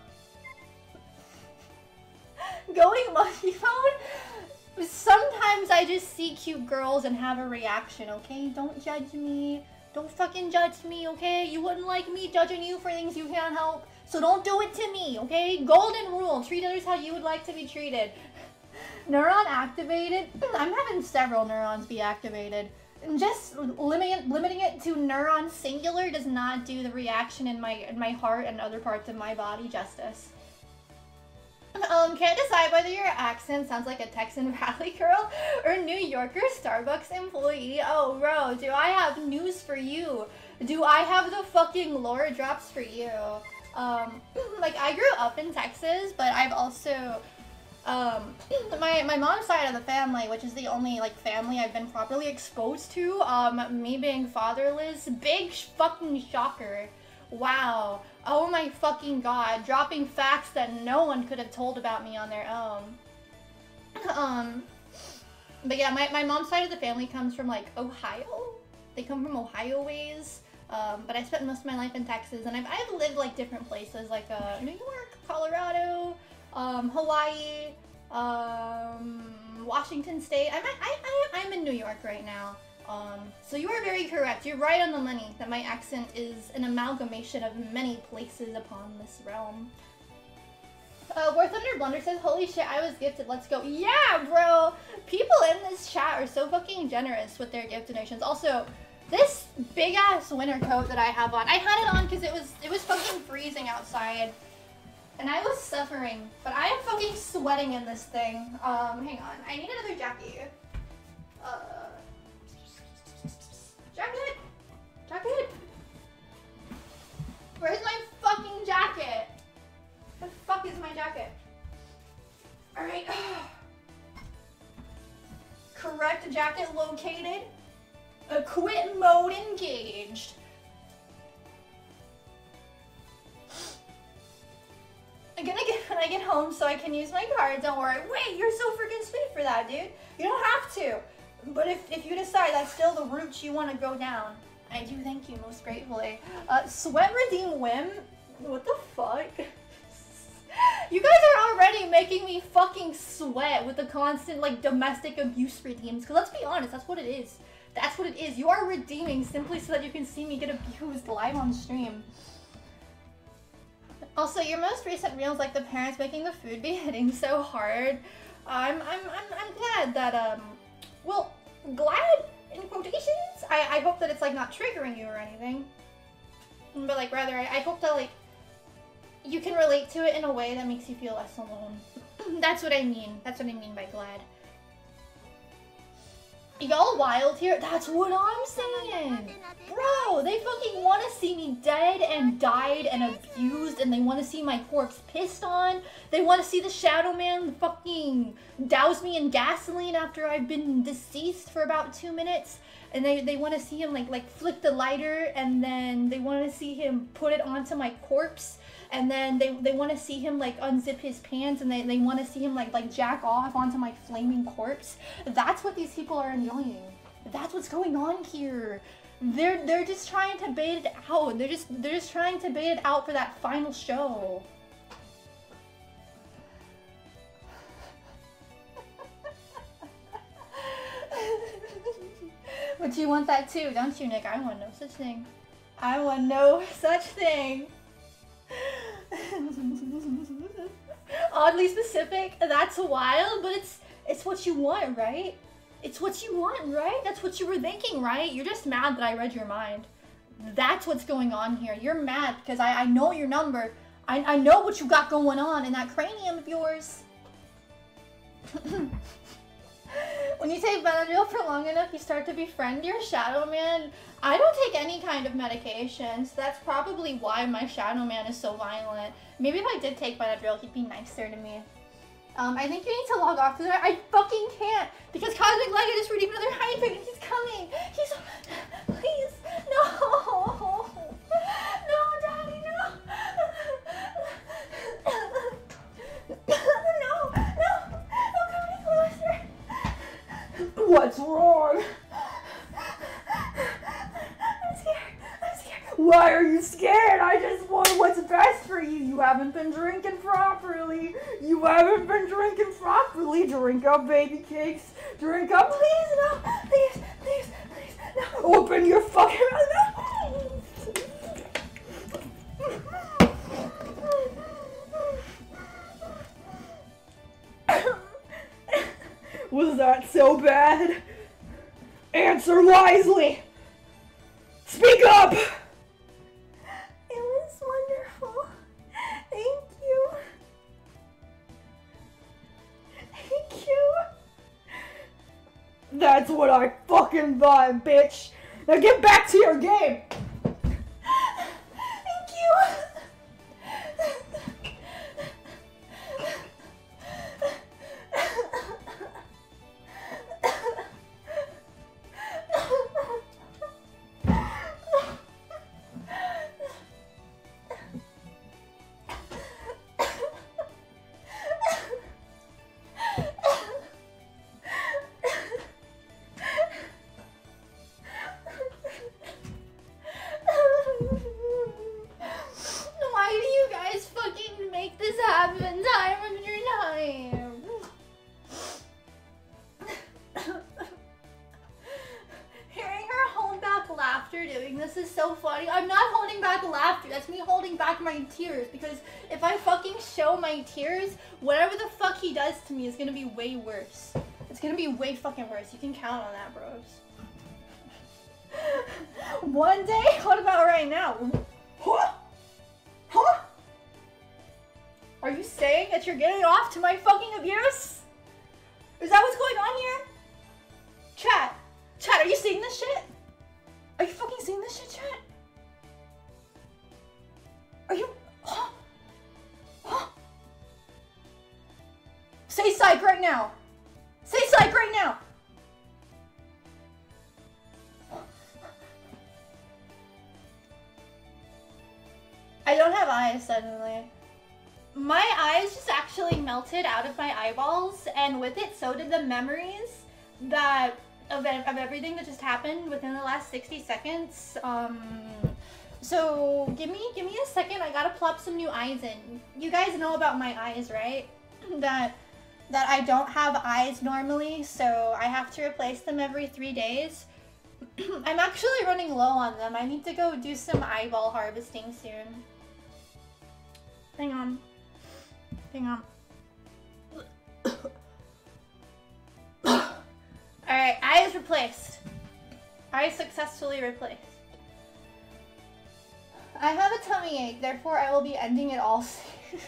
Going monkey mode? Sometimes I just see cute girls and have a reaction, okay? Don't judge me. Don't fucking judge me, okay? You wouldn't like me judging you for things you can't help. So don't do it to me, okay? Golden rule. Treat others how you would like to be treated. Neuron activated? I'm having several neurons be activated. Just limiting, limiting it to neuron singular does not do the reaction in my, in my heart and other parts of my body justice. Um, can't decide whether your accent sounds like a Texan Valley girl or a New Yorker Starbucks employee. Oh, bro, do I have news for you? Do I have the fucking lore drops for you? Um, like, I grew up in Texas, but I've also, um, my, my mom's side of the family, which is the only, like, family I've been properly exposed to, um, me being fatherless, big fucking shocker. Wow. Oh my fucking god. Dropping facts that no one could have told about me on their own. um, but yeah, my, my mom's side of the family comes from, like, Ohio. They come from Ohio ways. Um, but I spent most of my life in Texas, and I've, I've lived, like, different places, like, uh, New York, Colorado, um, Hawaii, um, Washington State. I'm, I, I, I'm in New York right now. Um, so you are very correct. You're right on the money that my accent is an amalgamation of many places upon this realm. Uh, War Thunder Blunder says, holy shit, I was gifted, let's go. Yeah, bro! People in this chat are so fucking generous with their gift donations. Also, this big-ass winter coat that I have on, I had it on because it was, it was fucking freezing outside. And I was suffering, but I am fucking sweating in this thing. Um, hang on, I need another jacket. Uh... Jacket! Jacket! Where's my fucking jacket? Where the fuck is my jacket? Alright. Correct jacket located. Equip mode engaged. I'm gonna get when I get home so I can use my card, don't worry. Wait, you're so freaking sweet for that, dude. You don't have to. But if, if you decide that's still the route you want to go down, I do thank you most gratefully. Uh, Sweat Redeem Whim? What the fuck? You guys are already making me fucking sweat with the constant, like, domestic abuse redeems. Because let's be honest, that's what it is. That's what it is. You are redeeming simply so that you can see me get abused live on stream. Also, your most recent reels, like the parents making the food be hitting so hard. I'm, I'm, I'm, I'm glad that, um... Well, glad in quotations? I, I hope that it's, like, not triggering you or anything. But, like, rather, I, I hope that, like, you can relate to it in a way that makes you feel less alone. That's what I mean. That's what I mean by glad. Y'all wild here? That's what I'm saying! Bro, they fucking want to see me dead and died and abused, and they want to see my corpse pissed on. They want to see the Shadow Man fucking douse me in gasoline after I've been deceased for about two minutes. And they, they want to see him like, like flick the lighter, and then they want to see him put it onto my corpse. And then they, they want to see him like unzip his pants, and they, they want to see him like like jack off onto my flaming corpse. That's what these people are enjoying. That's what's going on here. They're they're just trying to bait it out. They're just they're just trying to bait it out for that final show. But you want that too, don't you, Nick? I want no such thing. I want no such thing. Oddly specific. That's wild, but it's it's what you want, right? It's what you want, right? That's what you were thinking, right? You're just mad that I read your mind. That's what's going on here. You're mad because I, I know your number. I, I know what you got going on in that cranium of yours. When you take Benadryl for long enough, you start to befriend your Shadow Man. I don't take any kind of medication, so that's probably why my Shadow Man is so violent. Maybe if I did take Benadryl, he'd be nicer to me. Um, I think you need to log off to that. I fucking can't, because Cosmic Light just redeemed another hydrant. He's coming. He's, please, no, no, Daddy, no. What's wrong? I'm scared. I'm scared. Why are you scared? I just want what's best for you. You haven't been drinking properly. You haven't been drinking properly. Drink up, baby cakes. Drink up. Please, no. Please, please, please, no. Open your fucking mouth. Was that so bad? Answer wisely. Speak up. It was wonderful. Thank you. Thank you. That's what I fucking thought, bitch. Now get back to your game. Thank you. Why do you guys fucking make this happen time after time? Hearing her hold back laughter doing this is so funny. I'm not holding back laughter. That's me holding back my tears, because if I fucking show my tears, whatever the fuck he does to me is gonna be way worse. It's gonna be way fucking worse. You can count on that, bros. One day? What about right now? Huh? Huh? Are you saying that you're getting off to my fucking abuse? Is that what's going on here? Chat. Chat, are you seeing this shit? Are you fucking seeing this shit, chat? Are you... Huh? Huh? Say psych right now. Say psych right now. I don't have eyes suddenly. My eyes just actually melted out of my eyeballs, and with it, so did the memories that of, of everything that just happened within the last sixty seconds. Um, so give me give me a second. I gotta plop some new eyes in. You guys know about my eyes, right? that that I don't have eyes normally, so I have to replace them every three days. I'm actually running low on them. I need to go do some eyeball harvesting soon. Hang on. Hang on. Alright, eyes replaced. Eyes successfully replaced. I have a tummy ache, therefore I will be ending it all soon.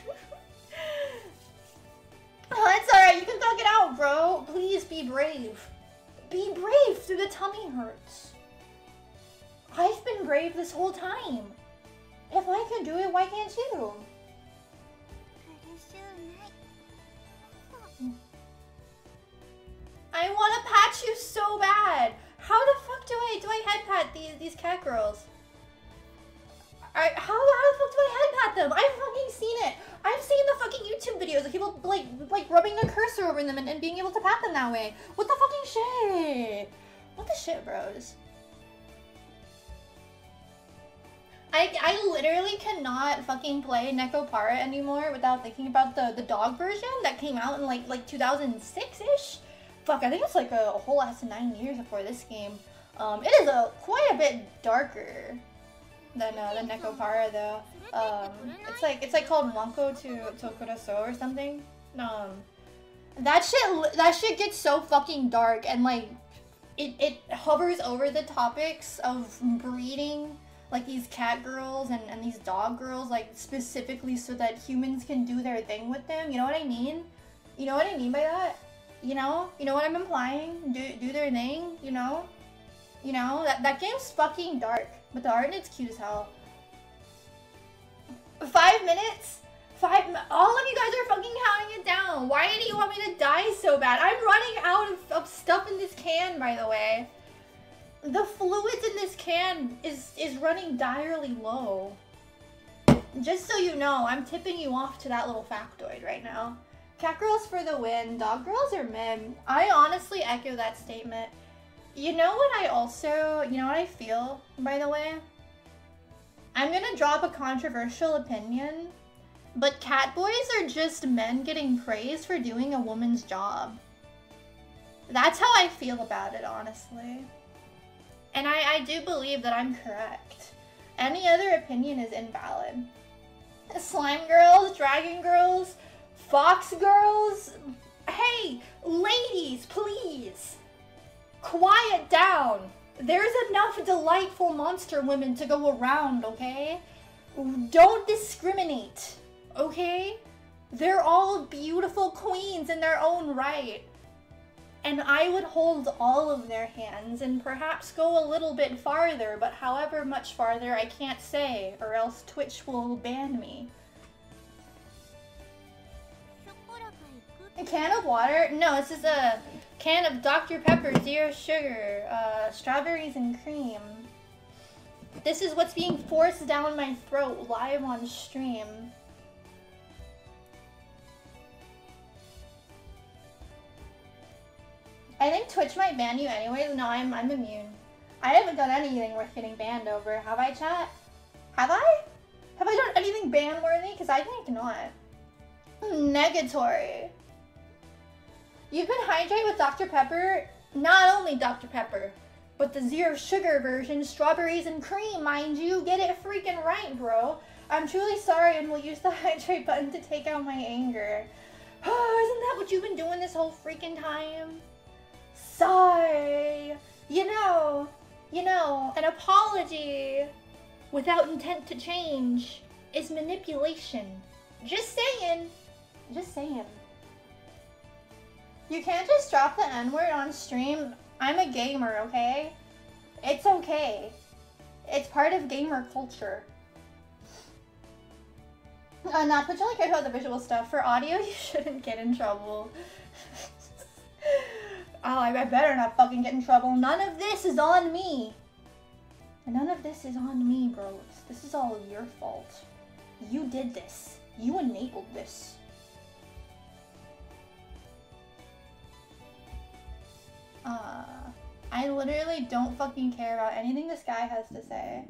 Oh, that's alright, you can talk it out, bro. Please be brave. Be brave through the tummy hurts. I've been brave this whole time. If I can do it, why can't you? I want to patch you so bad. How the fuck do I do I head pat these these cat girls? I, how, how the fuck do I head pat them? I've fucking seen it. I've seen the fucking YouTube videos of people like like rubbing their cursor over them and, and being able to pat them that way. What the fucking shit? What the shit, bros? I, I literally cannot fucking play Nekopara anymore without thinking about the, the dog version that came out in like like two thousand six-ish. Fuck, I think it's like a, a whole ass nine years before this game. Um, it is a quite a bit darker than uh, than Nekopara though. Um, it's like it's like called Wanko to Tokuraso or something. Um, that shit that shit gets so fucking dark, and like it it hovers over the topics of breeding like these cat girls and, and these dog girls, like specifically so that humans can do their thing with them. You know what I mean? You know what I mean by that? You know? You know what I'm implying? Do do their thing, you know? You know? That that game's fucking dark, but the art in it's cute as hell. Five minutes? Five all of you guys are fucking counting it down. Why do you want me to die so bad? I'm running out of, of stuff in this can, by the way. The fluids in this can is is running direly low. Just so you know, I'm tipping you off to that little factoid right now. Catgirls for the win. Dog girls are men. I honestly echo that statement. You know what I also, you know what I feel, by the way? I'm gonna drop a controversial opinion, but catboys are just men getting praised for doing a woman's job. That's how I feel about it, honestly. And I, I do believe that I'm correct. Any other opinion is invalid. Slime girls, dragon girls, fox girls. Hey, ladies, please. Quiet down. There's enough delightful monster women to go around, okay? Don't discriminate, okay? They're all beautiful queens in their own right. And I would hold all of their hands and perhaps go a little bit farther, but however much farther I can't say, or else Twitch will ban me. A can of water? No, this is a can of Doctor Pepper, zero sugar, uh, strawberries and cream. This is what's being forced down my throat live on stream. I think Twitch might ban you anyways. No, I'm, I'm immune. I haven't done anything worth getting banned over. Have I, chat? Have I? Have I done anything ban-worthy? Because I think not. Negatory. You can hydrate with Doctor Pepper. Not only Doctor Pepper, but the zero sugar version, strawberries and cream, mind you. Get it freaking right, bro. I'm truly sorry and will use the hydrate button to take out my anger. Oh, isn't that what you've been doing this whole freaking time? Sorry. You know, you know, an apology without intent to change is manipulation. Just saying. Just saying. You can't just drop the N-word on stream. I'm a gamer, okay? It's okay. It's part of gamer culture. Uh, not particularly care about the visual stuff. For audio, you shouldn't get in trouble. Oh, I better not fucking get in trouble. None of this is on me. None of this is on me, bros. This is all your fault. You did this. You enabled this. Uh, I literally don't fucking care about anything this guy has to say.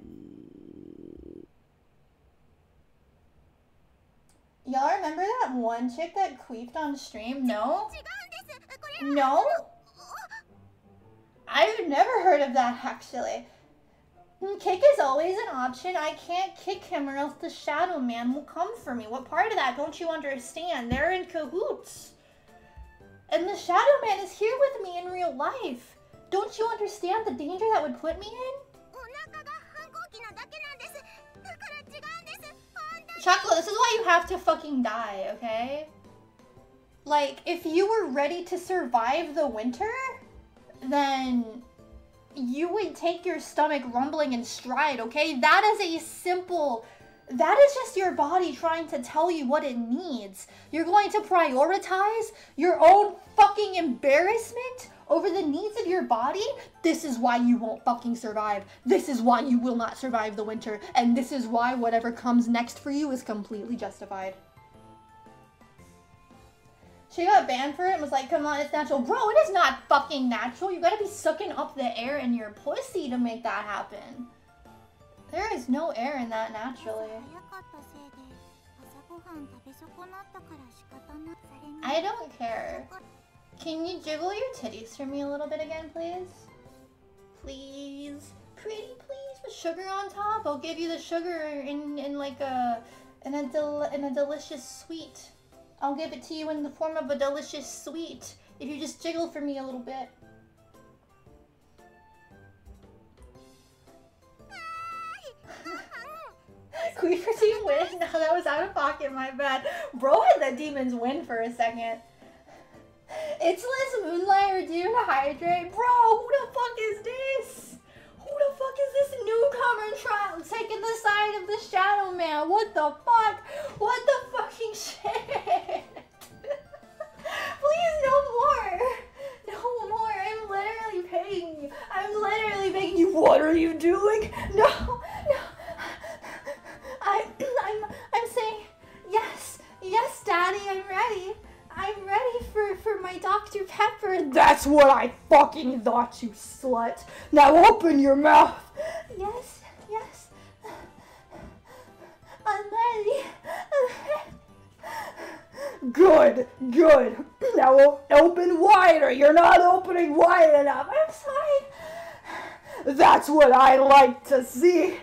Y'all remember that one chick that queefed on stream? No? No? I've never heard of that, actually. Kick is always an option. I can't kick him or else the Shadow Man will come for me. What part of that don't you understand? They're in cahoots. And the Shadow Man is here with me in real life. Don't you understand the danger that would put me in? Chocolate, this is why you have to fucking die, okay? Like, if you were ready to survive the winter, then you would take your stomach rumbling in stride, okay? That is a simple... That is just your body trying to tell you what it needs. You're going to prioritize your own fucking embarrassment over the needs of your body? This is why you won't fucking survive. This is why you will not survive the winter. And this is why whatever comes next for you is completely justified. She got banned for it and was like, come on, it's natural. Bro, it is not fucking natural. You gotta be sucking up the air in your pussy to make that happen. There is no air in that naturally. I don't care. Can you jiggle your titties for me a little bit again, please? Please. Pretty please with sugar on top. I'll give you the sugar in, in like a in a del in a delicious sweet. I'll give it to you in the form of a delicious sweet if you just jiggle for me a little bit. Queefer team win? No, that was out of pocket, my bad. Bro had the demons win for a second. It's Liz Moonlighter doing a hydrate. Bro, who the fuck is this? Who the fuck is this newcomer trying taking the side of the Shadow Man? What the fuck? What the fucking shit? Please, no more. No more. I'm literally begging you. I'm literally begging you. What are you doing? No, no. I, I'm, I'm saying yes, yes, Daddy. I'm ready. I'm ready for, for my Doctor Pepper. That's what I fucking thought, you slut. Now open your mouth. Yes, yes. I'm ready. Good, good. Now o- open wider. You're not opening wide enough. I'm sorry. That's what I like to see.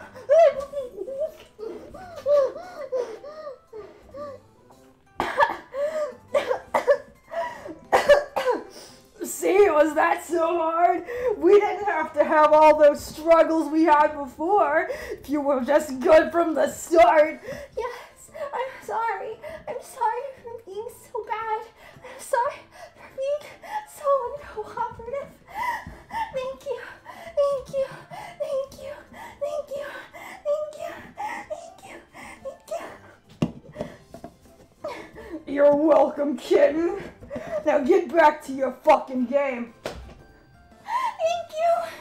See, was that so hard? We didn't have to have all those struggles we had before. If you were just good from the start. Yes, I'm sorry. I'm sorry for being so bad. I'm sorry for being so uncooperative. Thank you. Thank you. Thank you. Thank you. Thank you. Thank you. Thank you. You're welcome, kitten. Now get back to your fucking game. Thank you.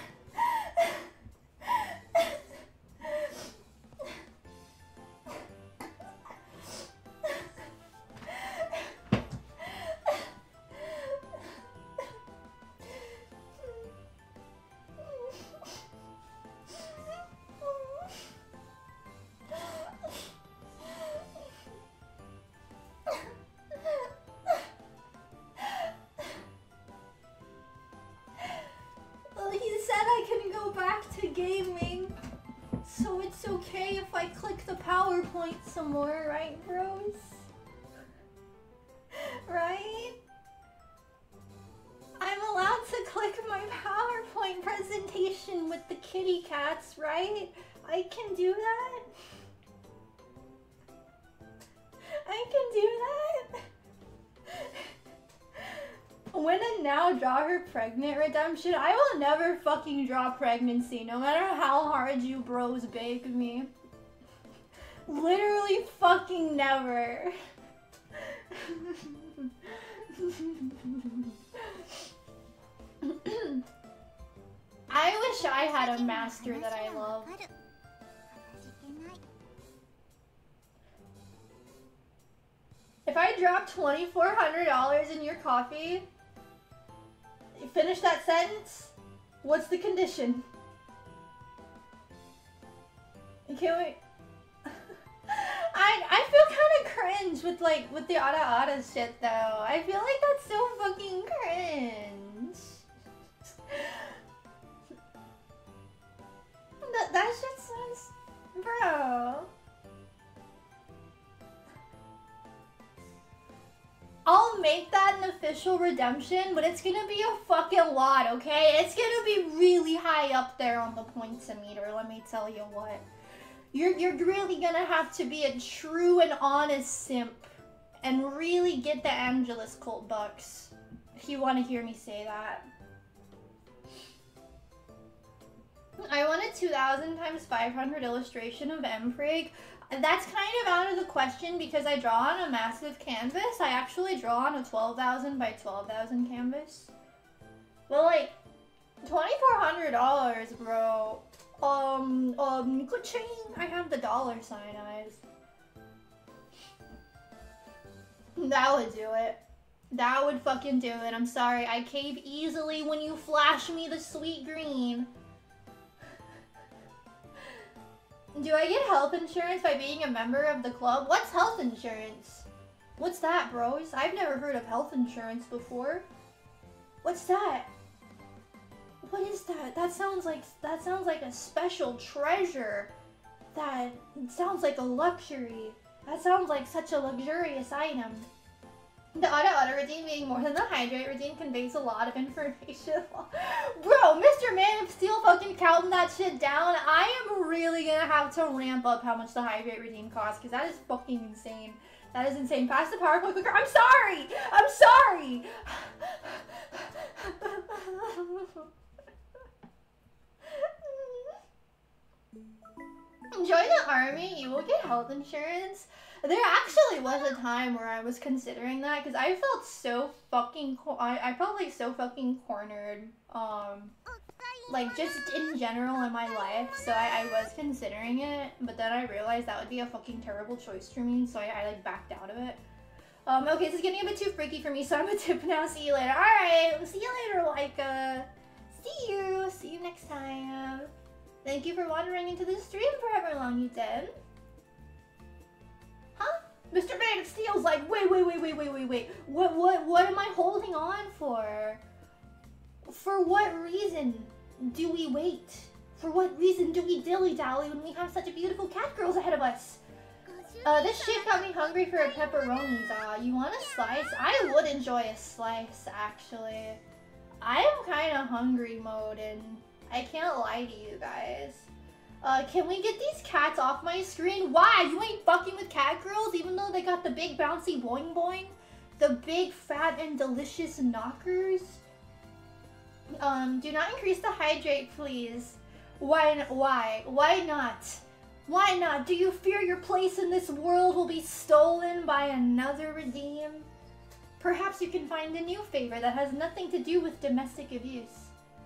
Well, he said I can go back to gaming, so it's okay if I click the PowerPoint some more, right, bros? Right? I'm allowed to click my PowerPoint presentation with the kitty cats, right? I can do that? I can do that? When and now draw her pregnant redemption. I will never fucking draw pregnancy, no matter how hard you bros beg me. Literally fucking never. I wish I had a master that I love. If I drop twenty-four hundred dollars in your coffee, you finish that sentence, what's the condition? Can we... I, I feel kind of cringe with like, with the Ada Ada shit though. I feel like that's so fucking cringe. That, that shit sounds... Bro. I'll make that an official redemption, but it's gonna be a fucking lot, okay? It's gonna be really high up there on the points meter, let me tell you what. You're, you're really gonna have to be a true and honest simp and really get the Angelus cult bucks if you want to hear me say that. I want a two thousand times five hundred illustration of Emprig. That's kind of out of the question because I draw on a massive canvas. I actually draw on a twelve thousand by twelve thousand canvas. But like, twenty-four hundred dollars, bro. Um, um, ka-ching. I have the dollar sign eyes. That would do it. That would fucking do it. I'm sorry. I cave easily when you flash me the sweet green. Do I get health insurance by being a member of the club? What's health insurance? What's that, bros? I've never heard of health insurance before. What's that? What is that? That sounds like that sounds like a special treasure. That sounds like a luxury. That sounds like such a luxurious item. The auto auto routine being more than the hydrate routine conveys a lot of information. Bro, Mister Man of Steel fucking counting that shit down. I am really gonna have to ramp up how much the hydrate routine costs because that is fucking insane. That is insane. Pass the PowerPoint quicker. I'm sorry! I'm sorry! Join the army, you will get health insurance. There actually was a time where I was considering that because I felt so fucking I, I felt like so fucking cornered, um, like just in general in my life. So I, I was considering it, but then I realized that would be a fucking terrible choice for me. So I, I like backed out of it. Um, okay, this is getting a bit too freaky for me, so I'm gonna tip now. See you later. Alright, see you later, Laika. See you. See you next time. Thank you for wandering into the stream for however long you did. Huh? Mister Man of Steel's like, wait, wait, wait, wait, wait, wait, wait. What, what, what am I holding on for? For what reason do we wait? For what reason do we dilly-dally when we have such a beautiful catgirls ahead of us? Uh, this shit got me hungry for a pepperonis. Uh, you want a slice? I would enjoy a slice, actually. I am kind of hungry mode, and I can't lie to you guys. Uh, can we get these cats off my screen? Why? You ain't fucking with catgirls, even though they got the big bouncy boing boing? The big fat and delicious knockers? Um, do not increase the hydrate, please. Why? Why? Why not? Why not? Do you fear your place in this world will be stolen by another redeem? Perhaps you can find a new favor that has nothing to do with domestic abuse.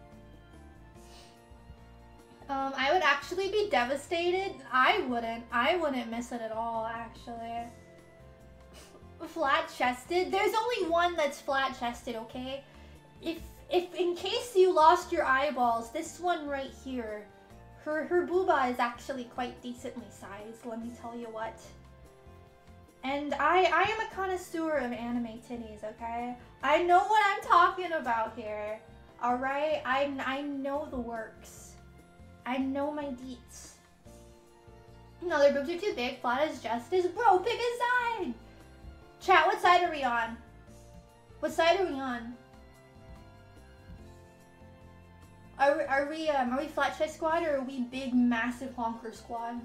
Um, I would actually be devastated. I wouldn't. I wouldn't miss it at all, actually. Flat-chested? There's only one that's flat-chested, okay? If, if in case you lost your eyeballs, this one right here, Her, her booba is actually quite decently sized, let me tell you what. And I, I am a connoisseur of anime titties, okay? I know what I'm talking about here, alright? I, I know the works. I know my deets. No, their boobs are too big, flat as justice. Bro, pick a side! Chat, what side are we on? What side are we on? Are we, are we, um, are we flat chest squad or are we big, massive honker squad?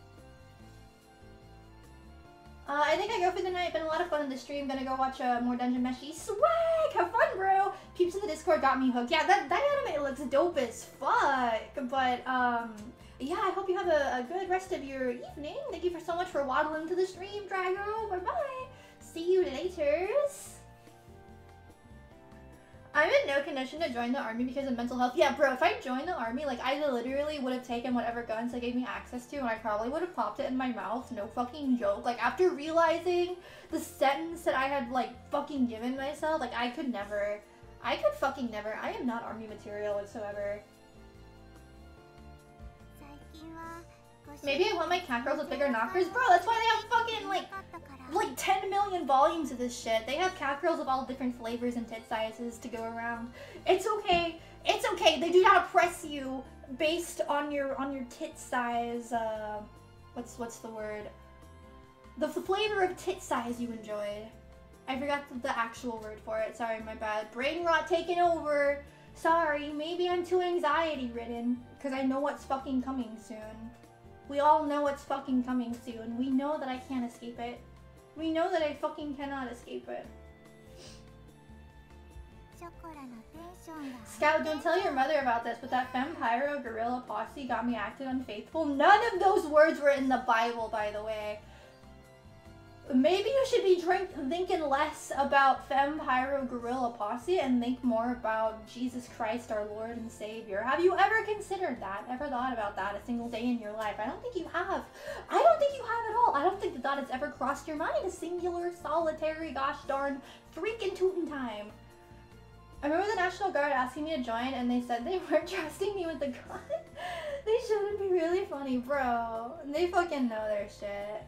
Uh, I think I go for the night. Been a lot of fun in the stream. Gonna go watch uh, more Dungeon Meshi. Swag! Have fun, bro! Peeps in the Discord got me hooked. Yeah, that, that anime looks dope as fuck. But, um, yeah, I hope you have a, a good rest of your evening. Thank you for so much for waddling to the stream, Drago. Bye-bye. See you later. I'm in no condition to join the army because of mental health. Yeah, bro, if I joined the army, like, I literally would have taken whatever guns they gave me access to and I probably would have popped it in my mouth. No fucking joke. Like, after realizing the sentence that I had, like, fucking given myself, like, I could never. I could fucking never. I am not army material whatsoever. Maybe I want my catgirls with bigger knockers? Bro, that's why they have fucking, like, like ten million volumes of this shit. They have catgirls of all different flavors and tit sizes to go around. It's okay. It's okay. They do not oppress you based on your on your tit size. Uh, what's what's the word? The, the flavor of tit size you enjoyed. I forgot the, the actual word for it. Sorry, my bad. Brain rot taking over. Sorry. Maybe I'm too anxiety ridden because I know what's fucking coming soon. We all know what's fucking coming soon. We know that I can't escape it. We know that I fucking cannot escape it. Scout, don't tell your mother about this, but that Vampiro Gorilla Posse got me acted unfaithful. None of those words were in the Bible, by the way. Maybe you should be drink thinking less about Vampiro Gorilla Posse and think more about Jesus Christ, our Lord and Savior. Have you ever considered that? Ever thought about that a single day in your life? I don't think you have. I don't think you have at all. I don't think the thought has ever crossed your mind. A singular, solitary, gosh darn, freaking tootin' time. I remember the National Guard asking me to join and they said they weren't trusting me with the gun. They shouldn't be really funny, bro. They fucking know their shit.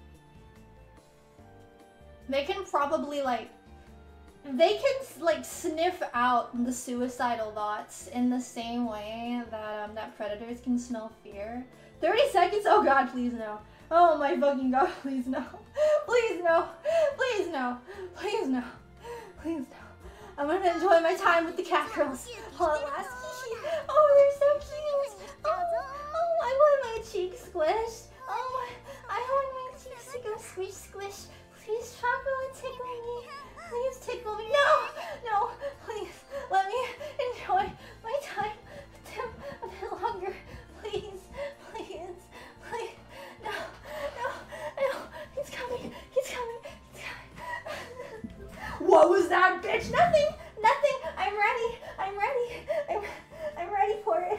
They can probably, like, they can, like, sniff out the suicidal thoughts in the same way that, um, that predators can smell fear. thirty seconds? Oh god, please no. Oh my fucking god, please no. Please no. Please no. Please no. Please no. I'm gonna enjoy my time with the catgirls. Oh, last oh, they're so cute. Oh, oh, I want my cheeks squished. Oh, I want my cheeks to go squish, squish. Please, chocolate, tickle me. Please tickle me. No! No! Please, let me enjoy my time with them a bit longer. Please, please, please. No, no, no. He's coming. He's coming. He's coming. What was that, bitch? Nothing. Nothing. I'm ready. I'm ready. I'm, I'm ready for it.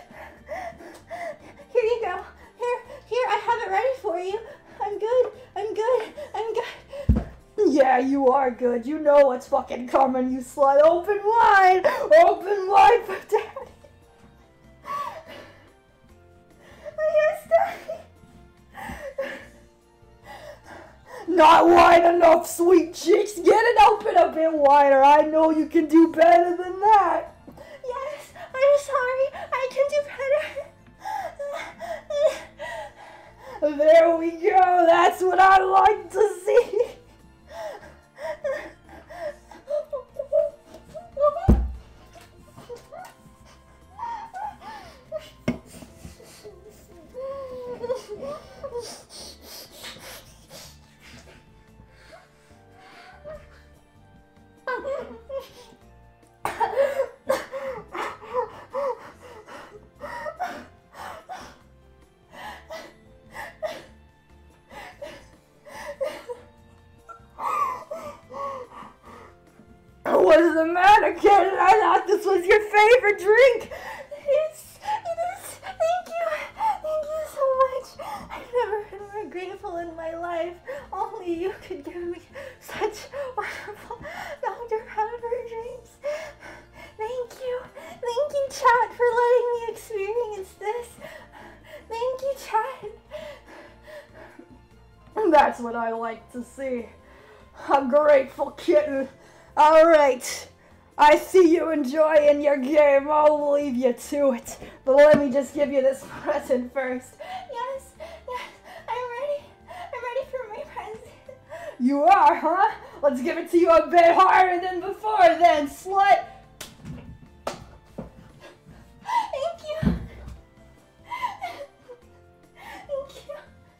Here you go. Here, here. I have it ready for you. I'm good. I'm good. I'm good. Yeah, you are good. You know what's fucking coming, you slut. Open wide! Open wide for daddy! Yes, daddy! Not wide enough, sweet cheeks. Get it open a bit wider. I know you can do better than that. Yes, I'm sorry. I can do better. There we go. That's what I like to see. What's the matter, kid? I thought this was your favorite drink. It's, it is. Thank you. Thank you so much. I've never been more grateful in my life. Only you could give me such wonderful Doctor Pepper drinks. Thank you. Thank you, chat, for letting me experience this. Thank you, chat. That's what I like to see. A grateful kitten. Alright, I see you enjoying your game. I'll leave you to it. But let me just give you this present first. Yes, yes, I'm ready. I'm ready for my present. You are, huh? Let's give it to you a bit harder than before then, slut. Thank you. Thank you.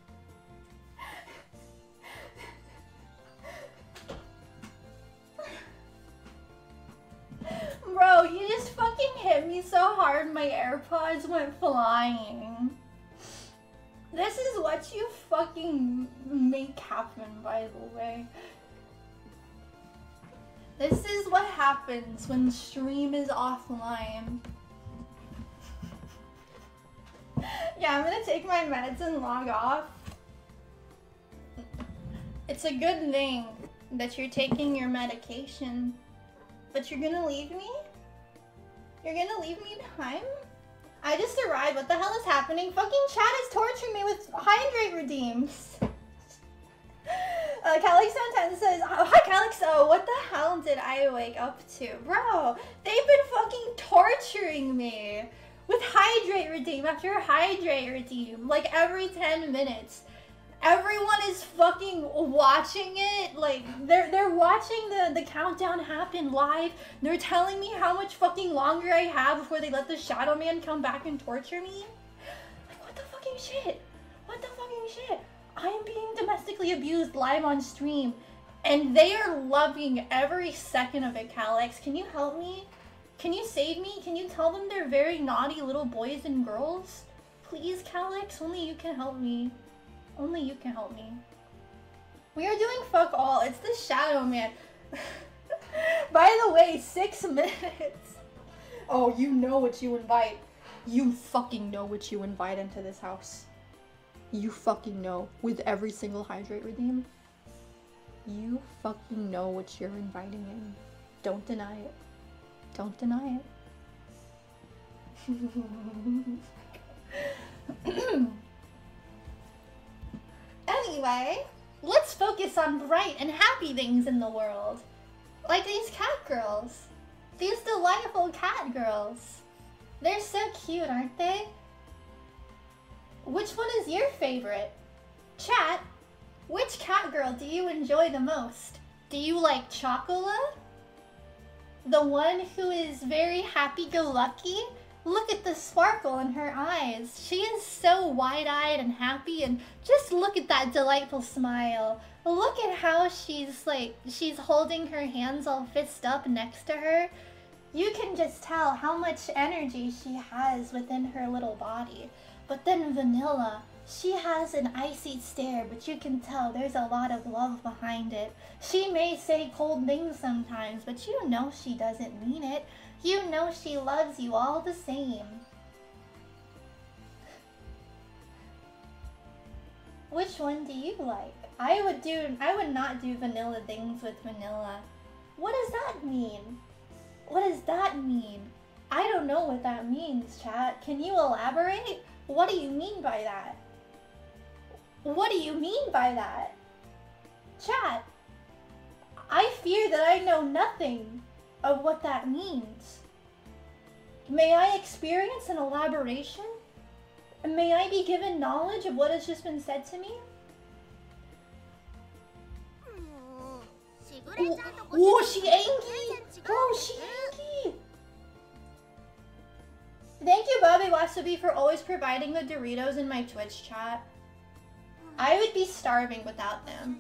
Bro, you just fucking hit me so hard my AirPods went flying. This is what you fucking make happen, by the way. This is what happens when the stream is offline. Yeah, I'm gonna take my meds and log off. It's a good thing that you're taking your medication. But you're gonna leave me? You're gonna leave me behind? I just arrived. What the hell is happening? Fucking chat is torturing me with hydrate redeems. Uh, Calixo ten says, oh, hi Calixo, what the hell did I wake up to? Bro, they've been fucking torturing me with hydrate redeem after hydrate redeem, like every ten minutes. Everyone is fucking watching it, like, they're they're watching the, the countdown happen live. They're telling me how much fucking longer I have before they let the Shadow Man come back and torture me. Like, what the fucking shit? What the fucking shit? I am being domestically abused live on stream, and they are loving every second of it, Calix. Can you help me? Can you save me? Can you tell them they're very naughty little boys and girls? Please, Calix, only you can help me. Only you can help me. We are doing fuck all. It's the Shadow Man. By the way, six minutes. Oh, you know what you invite. You fucking know what you invite into this house. You fucking know. With every single hydrate redeem. You fucking know what you're inviting in. Don't deny it. Don't deny it. Anyway, let's focus on bright and happy things in the world. Like these catgirls. These delightful catgirls. They're so cute, aren't they? Which one is your favorite? Chat, which catgirl do you enjoy the most? Do you like Chocola? The one who is very happy-go-lucky? Look at the sparkle in her eyes. She is so wide-eyed and happy, and just look at that delightful smile. Look at how she's like, she's holding her hands all fist up next to her. You can just tell how much energy she has within her little body. But then Vanilla, she has an icy stare, but you can tell there's a lot of love behind it. She may say cold things sometimes, but you know she doesn't mean it. You know she loves you all the same. Which one do you like? I would do, I would not do vanilla things with vanilla. What does that mean? What does that mean? I don't know what that means, chat. Can you elaborate? What do you mean by that? What do you mean by that? Chat, I fear that I know nothing of what that means. May I experience an elaboration? May I be given knowledge of what has just been said to me? Oh, oh she angry! Oh, she angry! Thank you, Bobby Wasabi, for always providing the Doritos in my Twitch chat. I would be starving without them.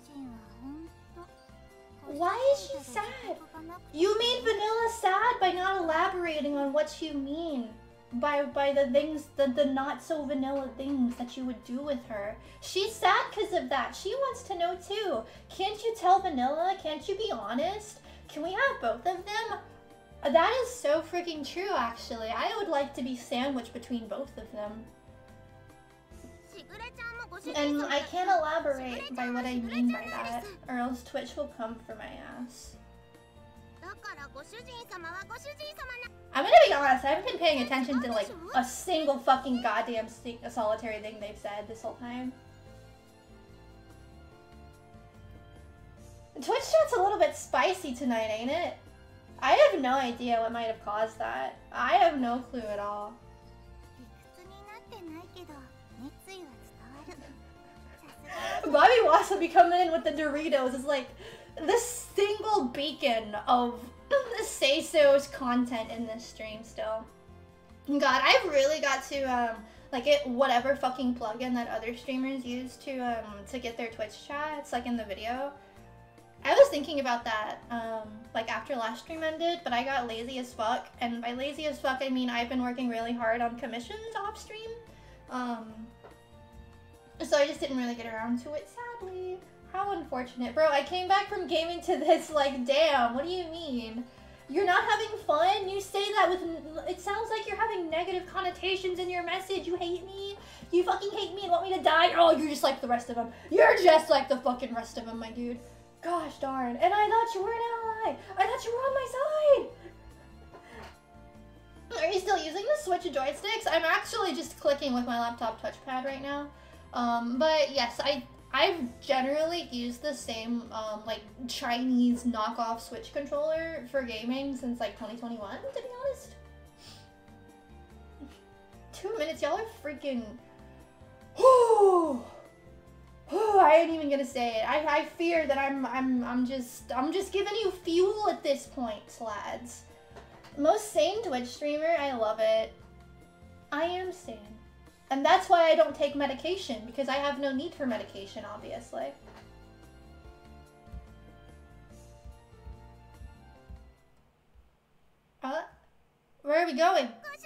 Why is she sad? You made Vanilla sad by not elaborating on what you mean. By by the things, the, the not so vanilla things that you would do with her. She's sad because of that. She wants to know too. Can't you tell Vanilla? Can't you be honest? Can we have both of them? That is so freaking true, actually. I would like to be sandwiched between both of them. And I can't elaborate by what I mean by that, or else Twitch will come for my ass. I'm gonna be honest, I haven't been paying attention to like a single fucking goddamn solitary thing they've said this whole time. Twitch chat's a little bit spicy tonight, ain't it? I have no idea what might have caused that. I have no clue at all. Bobby Wasabi coming in with the Doritos is like the single beacon of say-so's content in this stream still. God, I've really got to um like it whatever fucking plugin that other streamers use to um to get their Twitch chats like in the video. I was thinking about that um like after last stream ended, but I got lazy as fuck, and by lazy as fuck I mean I've been working really hard on commissions off stream. Um So I just didn't really get around to it, sadly. How unfortunate. Bro, I came back from gaming to this like, damn, what do you mean? You're not having fun? You say that with, it sounds like you're having negative connotations in your message. You hate me? You fucking hate me and want me to die? Oh, you're just like the rest of them. You're just like the fucking rest of them, my dude. Gosh darn. And I thought you were an ally. I thought you were on my side. Are you still using the Switch joysticks? I'm actually just clicking with my laptop touchpad right now. Um, but yes, I, I've generally used the same, um, like, Chinese knockoff Switch controller for gaming since, like, twenty twenty-one, to be honest. Two minutes, y'all are freaking... I ain't even gonna say it. I, I fear that I'm, I'm, I'm just, I'm just giving you fuel at this point, lads. Most sane Twitch streamer, I love it. I am sane. And that's why I don't take medication, because I have no need for medication, obviously. Uh, where are we going?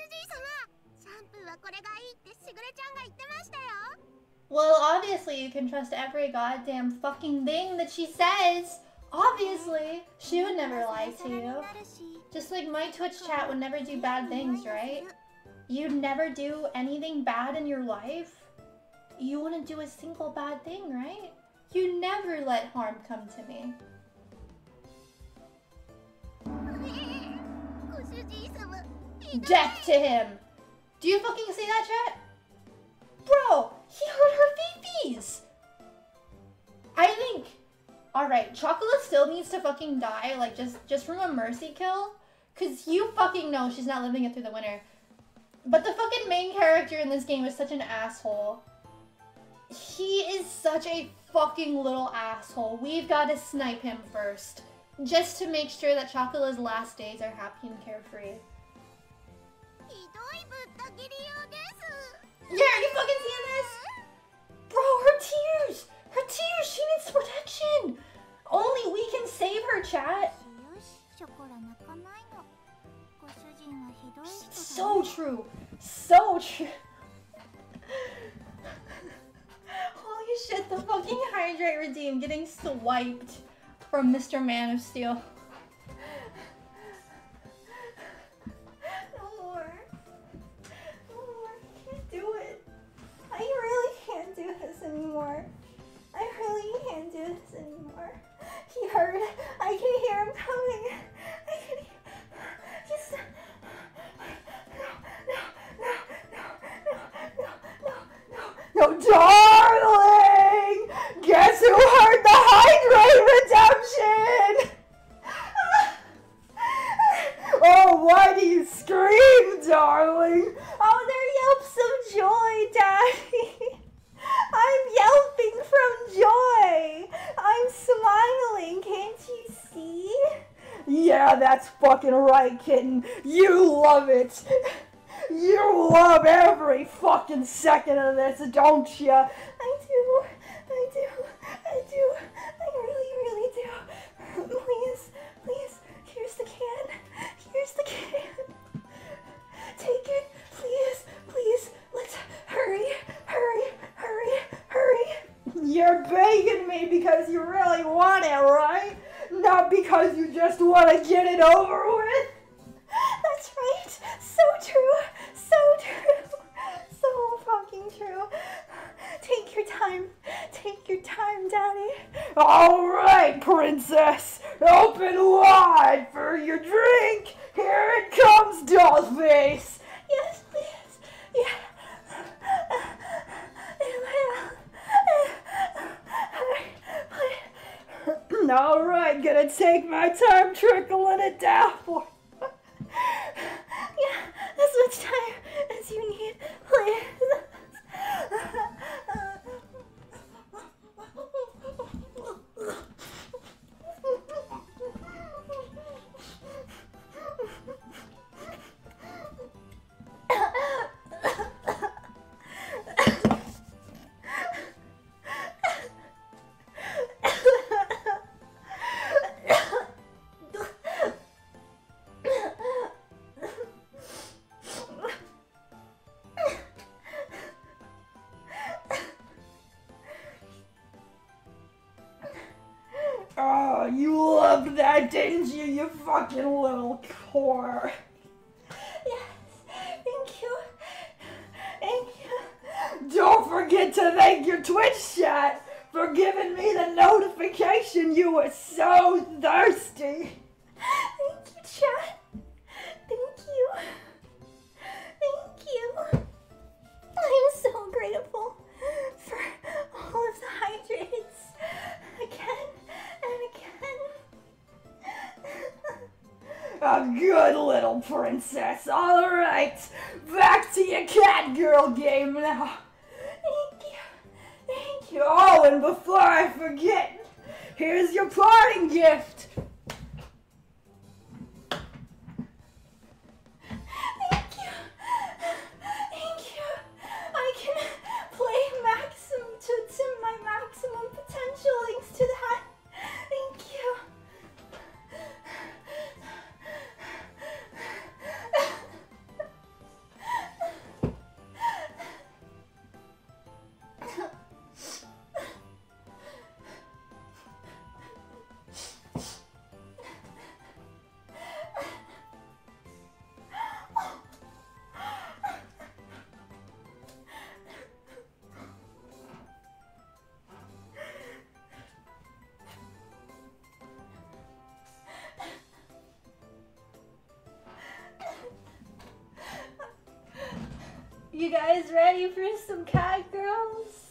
Well, obviously you can trust every goddamn fucking thing that she says. Obviously, she would never lie to you. Just like my Twitch chat would never do bad things, right? You'd never do anything bad in your life? You wouldn't do a single bad thing, right? You never let harm come to me. Death to him! Do you fucking see that, chat? Bro, he hurt her fifis! I think... Alright, Chocolate still needs to fucking die, like, just, just from a mercy kill. Cause you fucking know she's not living it through the winter. But the fucking main character in this game is such an asshole. He is such a fucking little asshole. We've got to snipe him first. Just to make sure that Chocola's last days are happy and carefree. Yeah, are you fucking seeing this? Bro, her tears! Her tears! She needs protection! Only we can save her, chat! So true! So true! Holy shit, the fucking Hydrate Redeem getting swiped from Mister Man of Steel. No more. No more. I can't do it. I really can't do this anymore. I really can't scared. I can hear him coming. I can hear. He's. No, no, no, no, no, no, no, no, darling! Guess who heard the hydrate redemption? Oh, why do you scream, darling? Oh, they're yelps of joy, Daddy. I'm yelping from joy. I'm smiling, can't you see? Yeah, that's fucking right, kitten. You love it. You love every fucking second of this, don't you? I do. I do. I do. I really, really do. Please, please, here's the can. Here's the can. Take it, please, please. Let's hurry, hurry, hurry, hurry. You're begging me because you really want it, right? Not because you just want to get it over with. That's right. So true. So true. So fucking true. Take your time. Take your time, Daddy. All right, princess. Open wide for your drink. Here it comes, Dollface. Yes, please. Yeah. All right, gonna take my time trickling it down for you. Yeah, as much time as you need, please. Oh, you loved that, didn't you, you fucking little whore? Yes, thank you. Thank you. Don't forget to thank your Twitch chat for giving me the notification you were so thirsty. Thank you, chat. Thank you. Thank you. I'm so grateful for all of the hydrates. Again and again. A good little princess. All right, back to your catgirl game now. Thank you. Thank you. Oh, and before I forget, here's your parting gift. Thank you. Thank you. I can play maximum to, to my maximum potential thanks to that. Thank you. You guys ready for some catgirls?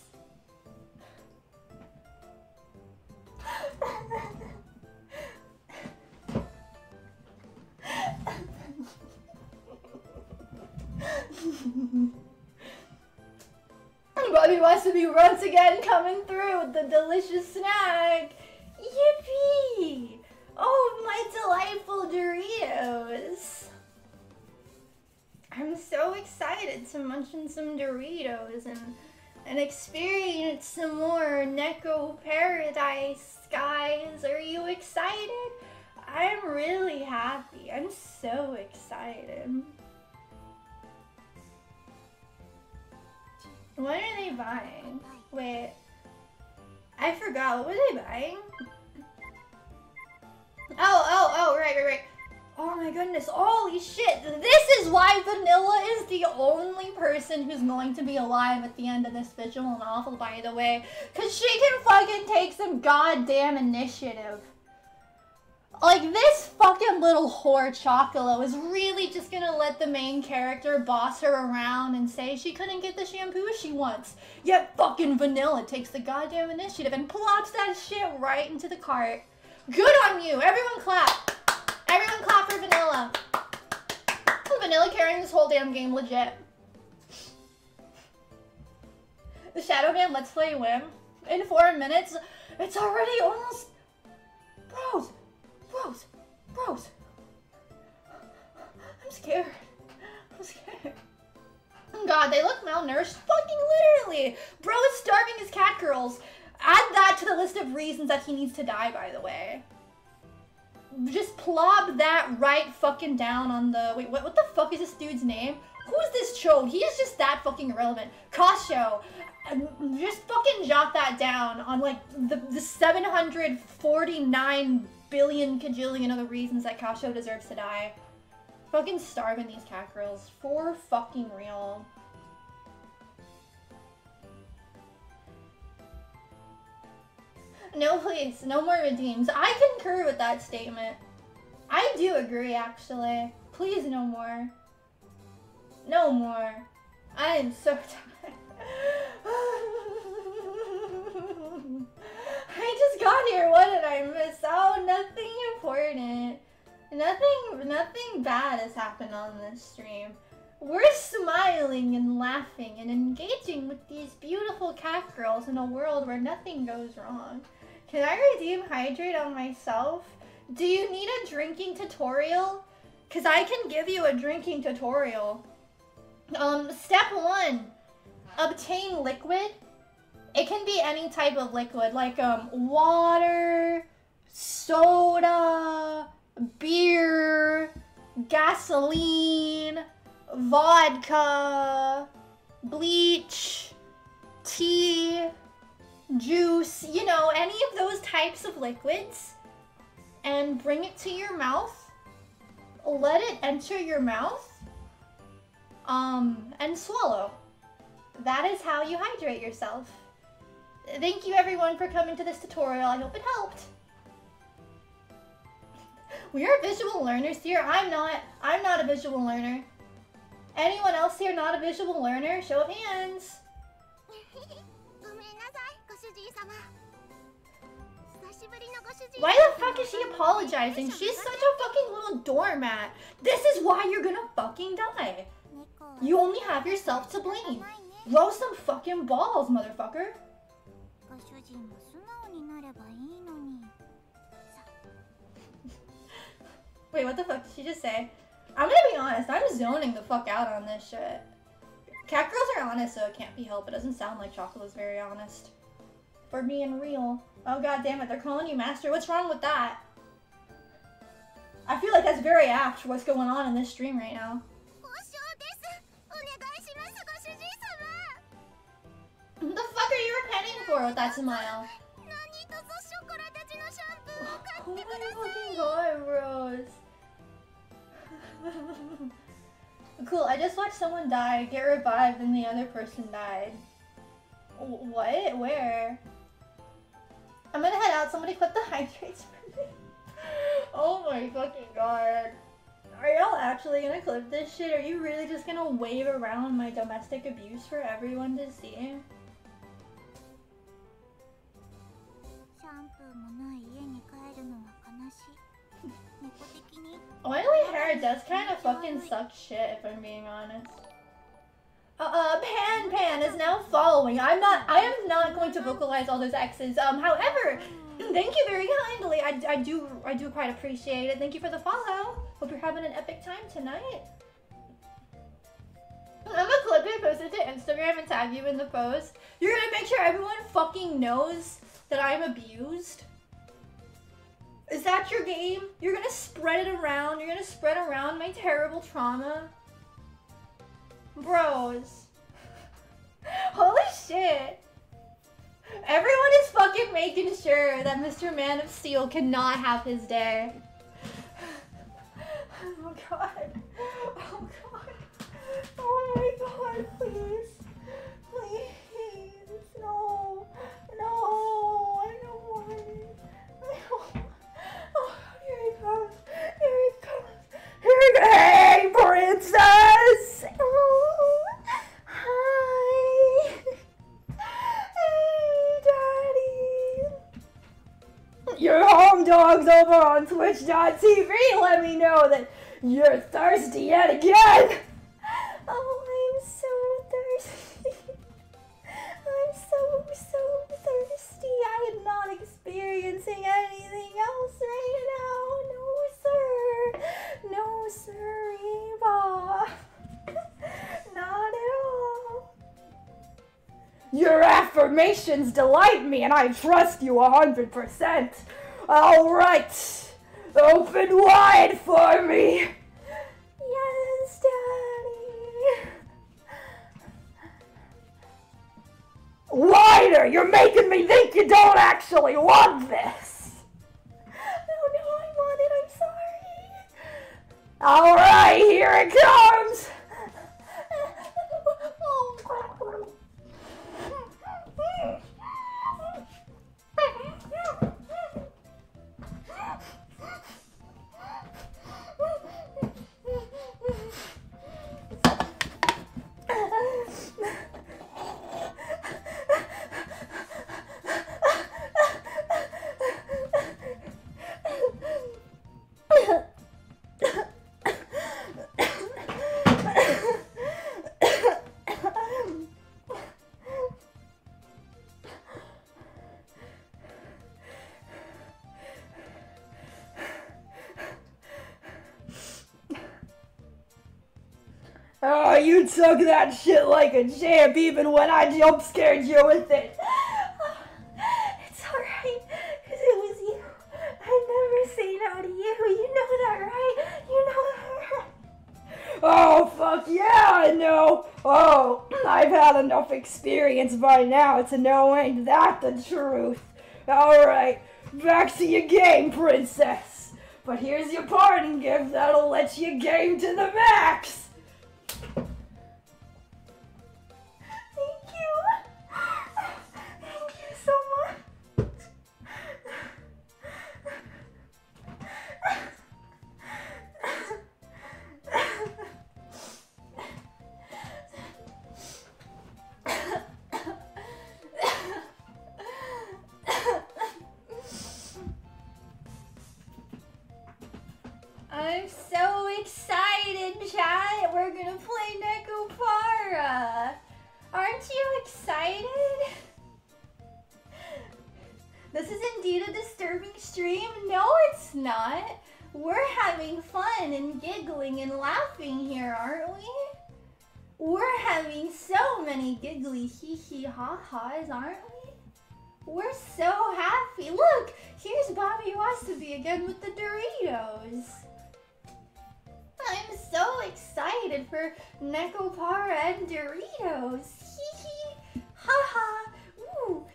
Bobby wants to be once again coming through with the delicious snack. Yippee! Oh, my delightful Doritos. I'm so excited to munch on some Doritos and and experience some more Neko Paradise, guys. Are you excited? I'm really happy. I'm so excited. What are they buying? Wait, I forgot. What were they buying? Oh, oh, oh, right, right, right. Oh my goodness, holy shit. This is why Vanilla is the only person who's going to be alive at the end of this visual novel, by the way. Because she can fucking take some goddamn initiative. Like, this fucking little whore Chocolo is really just gonna let the main character boss her around and say she couldn't get the shampoo she wants. Yet fucking Vanilla takes the goddamn initiative and plops that shit right into the cart. Good on you! Everyone clap! Everyone clap for Vanilla. Vanilla carrying this whole damn game legit. The Shadow Man Let's Play win. In four minutes, it's already almost... Bros! Bros! Bros! I'm scared. I'm scared. God, they look malnourished. Fucking literally! Bro is starving his catgirls. Add that to the list of reasons that he needs to die, by the way. Just plop that right fucking down on the... Wait, what, what the fuck is this dude's name? Who is this chode? He is just that fucking irrelevant. Kasho. Just fucking jot that down on, like, the, the seven hundred forty-nine billion cajillion other reasons that Kasho deserves to die. Fucking starving these catgirls. For fucking real. No, please. No more redeems. I concur with that statement. I do agree, actually. Please, no more. No more. I am so tired. I just got here. What did I miss? Oh, nothing important. Nothing, nothing bad has happened on this stream. We're smiling and laughing and engaging with these beautiful catgirls in a world where nothing goes wrong. Can I redeem hydrate on myself? Do you need a drinking tutorial? Cause I can give you a drinking tutorial. Um, step one, obtain liquid. It can be any type of liquid, like um, water, soda, beer, gasoline, vodka, bleach, tea, juice, you know, any of those types of liquids, and bring it to your mouth. Let it enter your mouth, um, and swallow. That is how you hydrate yourself. Thank you everyone for coming to this tutorial. I hope it helped. We are visual learners here. I'm not. I'm not a visual learner. Anyone else here not a visual learner? Show of hands. Why the fuck is she apologizing? She's such a fucking little doormat. This is why you're gonna fucking die. You only have yourself to blame. Grow some fucking balls, motherfucker. Wait, what the fuck did she just say? I'm gonna be honest, I'm zoning the fuck out on this shit. Catgirls are honest, so it can't be helped. It doesn't sound like Chocolate's very honest. For being real. Oh god damn it, they're calling you master. What's wrong with that? I feel like that's very apt for what's going on in this stream right now. What the fuck are you repenting for with that smile? Oh my fucking god, bros. Cool, I just watched someone die, get revived, and the other person died. What? Where? I'm gonna head out. Somebody clip the hydrates for me. Oh my fucking god. Are y'all actually gonna clip this shit? Are you really just gonna wave around my domestic abuse for everyone to see? Oily hair does kind of fucking suck shit, if I'm being honest. Uh, uh, Pan Pan is now following. I'm not, I am not going to vocalize all those X's. Um, however, thank you very kindly. I, I do, I do quite appreciate it. Thank you for the follow. Hope you're having an epic time tonight. I'm gonna clip it, post it to Instagram, and tag you in the post. You're gonna make sure everyone fucking knows that I'm abused. Is that your game? You're gonna spread it around. You're gonna spread around my terrible trauma. Bros. Holy shit. Everyone is fucking making sure that Mister Man of Steel cannot have his day. Oh god. Oh god. Oh my god, please. Please. No. No. I don't want it. I don't. Oh, you're dogs over on twitch dot t v let me know that you're thirsty yet again. Oh, I'm so thirsty. I'm so, so thirsty. I am not experiencing anything else right now. No, sir. No, sir, Eva. Not at all. Your affirmations delight me, and I trust you a hundred percent. All right, open wide for me. Yes, Daddy. Wider! You're making me think you don't actually want this. No, no, I want it. I'm sorry. All right, here it comes. Oh, you took that shit like a champ even when I jump scared you with it. It's alright, because it was you. I'd never say no to you. You know that, right? You know that, right? Oh, fuck yeah, I know. Oh, I've had enough experience by now to know ain't that the truth. Alright, back to your game, princess. But here's your parting gift that'll let you game to the max. Thank you. Thank you so much. I'm so excited, chat. We're gonna play Nekopara. Aren't you excited? This is indeed a disturbing stream. No, it's not. We're having fun and giggling and laughing here, aren't we? We're having so many giggly hee hee ha ha's, aren't we? We're so happy. Look, here's Bobby Wasabi again with the Doritos. I'm so excited for Nekopara and Doritos. Hee hee, ha ha, ooh.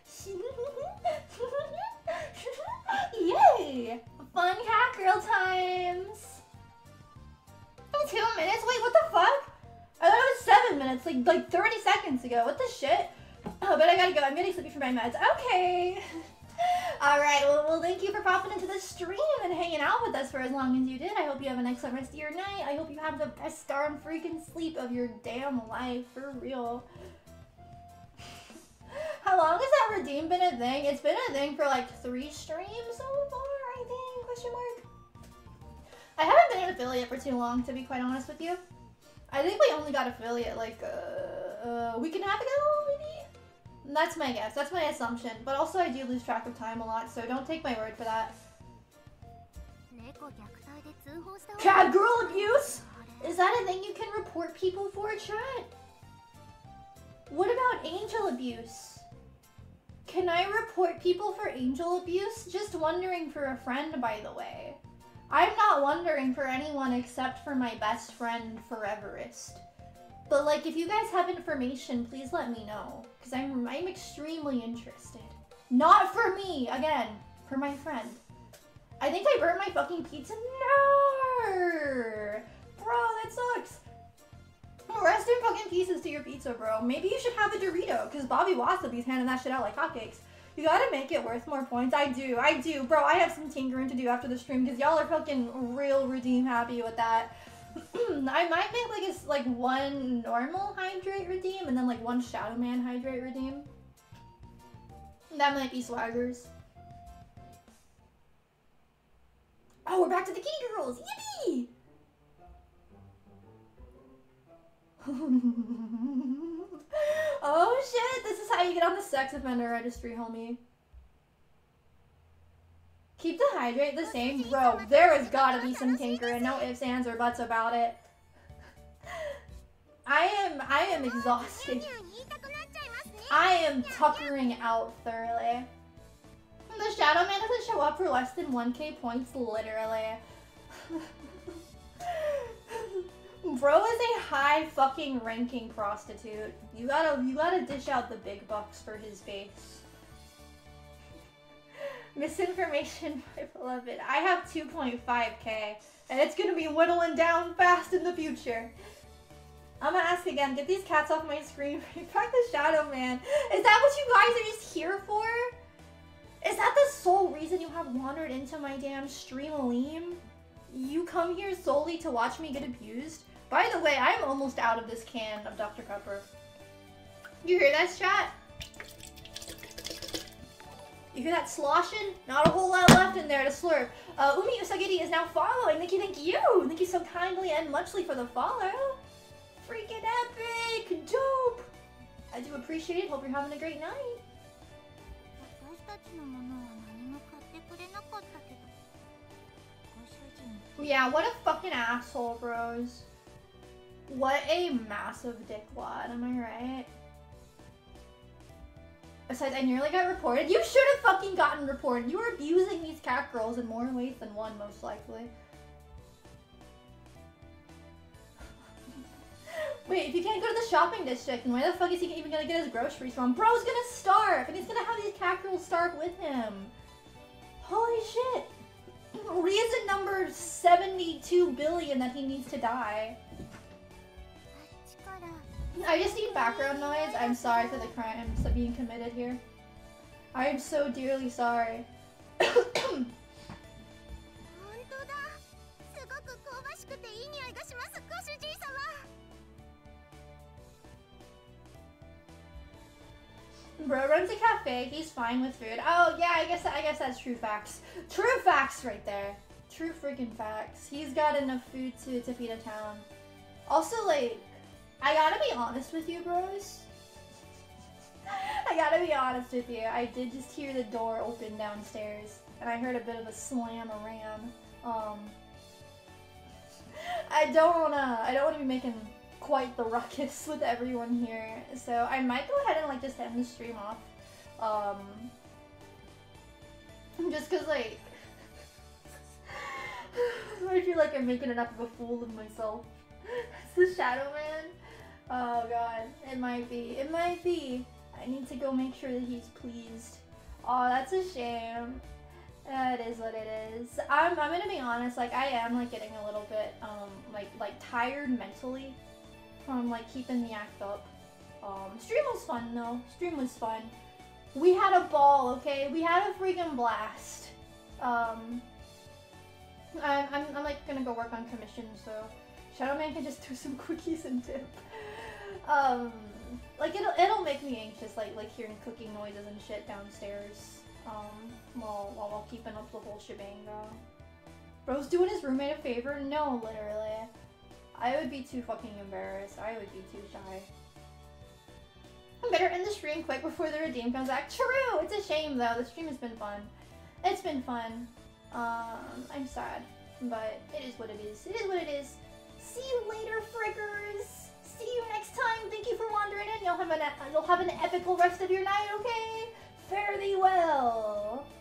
Yay! Fun cat girl times. Two minutes? Wait, what the fuck? I thought it was seven minutes, like like thirty seconds ago. What the shit? Oh, but I gotta go. I'm getting sleepy for my meds. Okay. Alright, well, well, thank you for popping into the stream and hanging out with us for as long as you did. I hope you have an excellent rest of your night. I hope you have the best darn freaking sleep of your damn life, for real. How long has that redeem been a thing? It's been a thing for like three streams so far, I think, question mark. I haven't been an affiliate for too long, to be quite honest with you. I think we only got affiliate like uh, a week and a half ago, maybe? That's my guess. That's my assumption. But also I do lose track of time a lot, so don't take my word for that. Cat girl abuse? Is that a thing you can report people for, chat? What about angel abuse? Can I report people for angel abuse? Just wondering for a friend, by the way. I'm not wondering for anyone except for my best friend, Foreverist. But like, if you guys have information, please let me know. Because I'm, I'm extremely interested. Not for me, again, for my friend. I think I burnt my fucking pizza. No! Bro, that sucks. Rest in fucking pieces to your pizza, bro. Maybe you should have a Dorito, because Bobby Wasabi's handing that shit out like hotcakes. You gotta make it worth more points. I do, I do. Bro, I have some tinkering to do after the stream, because y'all are fucking real redeem happy with that. I might make like a, like one normal hydrate redeem and then like one Shadow Man hydrate redeem. That might be swaggers. back to the kitty girls. Yippee! Oh shit, this is how you get on the sex offender registry, homie. Keep the hydrate the same. Bro, there has gotta be some tinker and no ifs, ands, or buts about it. I am, I am exhausted. I am tuckering out thoroughly. The Shadow Man doesn't show up for less than one K points, literally. Bro is a high fucking ranking prostitute. You gotta, you gotta dish out the big bucks for his face. Misinformation, my beloved. I have two point five K, and it's gonna be whittling down fast in the future. I'm gonna ask again, get these cats off my screen. Bring back the Shadow Man. Is that what you guys are just here for? Is that the sole reason you have wandered into my damn stream, Aleem? You come here solely to watch me get abused? By the way, I'm almost out of this can of Doctor Pepper. You hear that, chat? You hear that sloshing? Not a whole lot left in there to slurp. Uh, Umi Usagiri is now following. Thank you, thank you! Thank you so kindly and muchly for the follow. Freaking epic! Dope! I do appreciate it. Hope you're having a great night. Yeah, what a fucking asshole, bros. What a massive dickwad, am I right? Besides, I nearly got reported. You should have fucking gotten reported. You were abusing these cat girls in more ways than one, most likely. Wait, if you can't go to the shopping district, then where the fuck is he even gonna get his groceries from? Bro's gonna starve, and he's gonna have these cat girls starve with him. Holy shit. Reason number seventy-two billion that he needs to die. I just need background noise. I'm sorry for the crimes that being committed here. I am so dearly sorry. Bro runs a cafe, he's fine with food. Oh yeah, I guess I guess that's true facts. True facts right there. True freaking facts. He's got enough food to, to feed a town. Also, like, I gotta be honest with you, bros. I gotta be honest with you. I did just hear the door open downstairs, and I heard a bit of a slam-a-ram. Um, I don't wanna, I don't wanna be making quite the ruckus with everyone here, so I might go ahead and like just end the stream off. Um, just cause like, I feel like I'm making enough of a fool of myself. It's the Shadow Man. Oh god, it might be, it might be. I need to go make sure that he's pleased. Oh, that's a shame. Uh, it is what it is. I'm, I'm gonna be honest, like I am like getting a little bit um like like tired mentally from like keeping the act up. Um, stream was fun though. Stream was fun. We had a ball, okay? We had a freaking blast. Um, I'm, I'm, I'm like gonna go work on commission, so Shadow Man can just do some cookies and dip. Um, like it'll it'll make me anxious, like like hearing cooking noises and shit downstairs. Um, while while, while keeping up the whole shebang though. Bro's doing his roommate a favor? No, literally. I would be too fucking embarrassed. I would be too shy. I better end the stream quick before the redeem comes back. True! It's a shame though. The stream has been fun. It's been fun. Um, I'm sad. But it is what it is. It is what it is. See you later, frickers! See you next time! Thank you for wandering in. You'll have an, you'll have an epical rest of your night, okay? Fare thee well!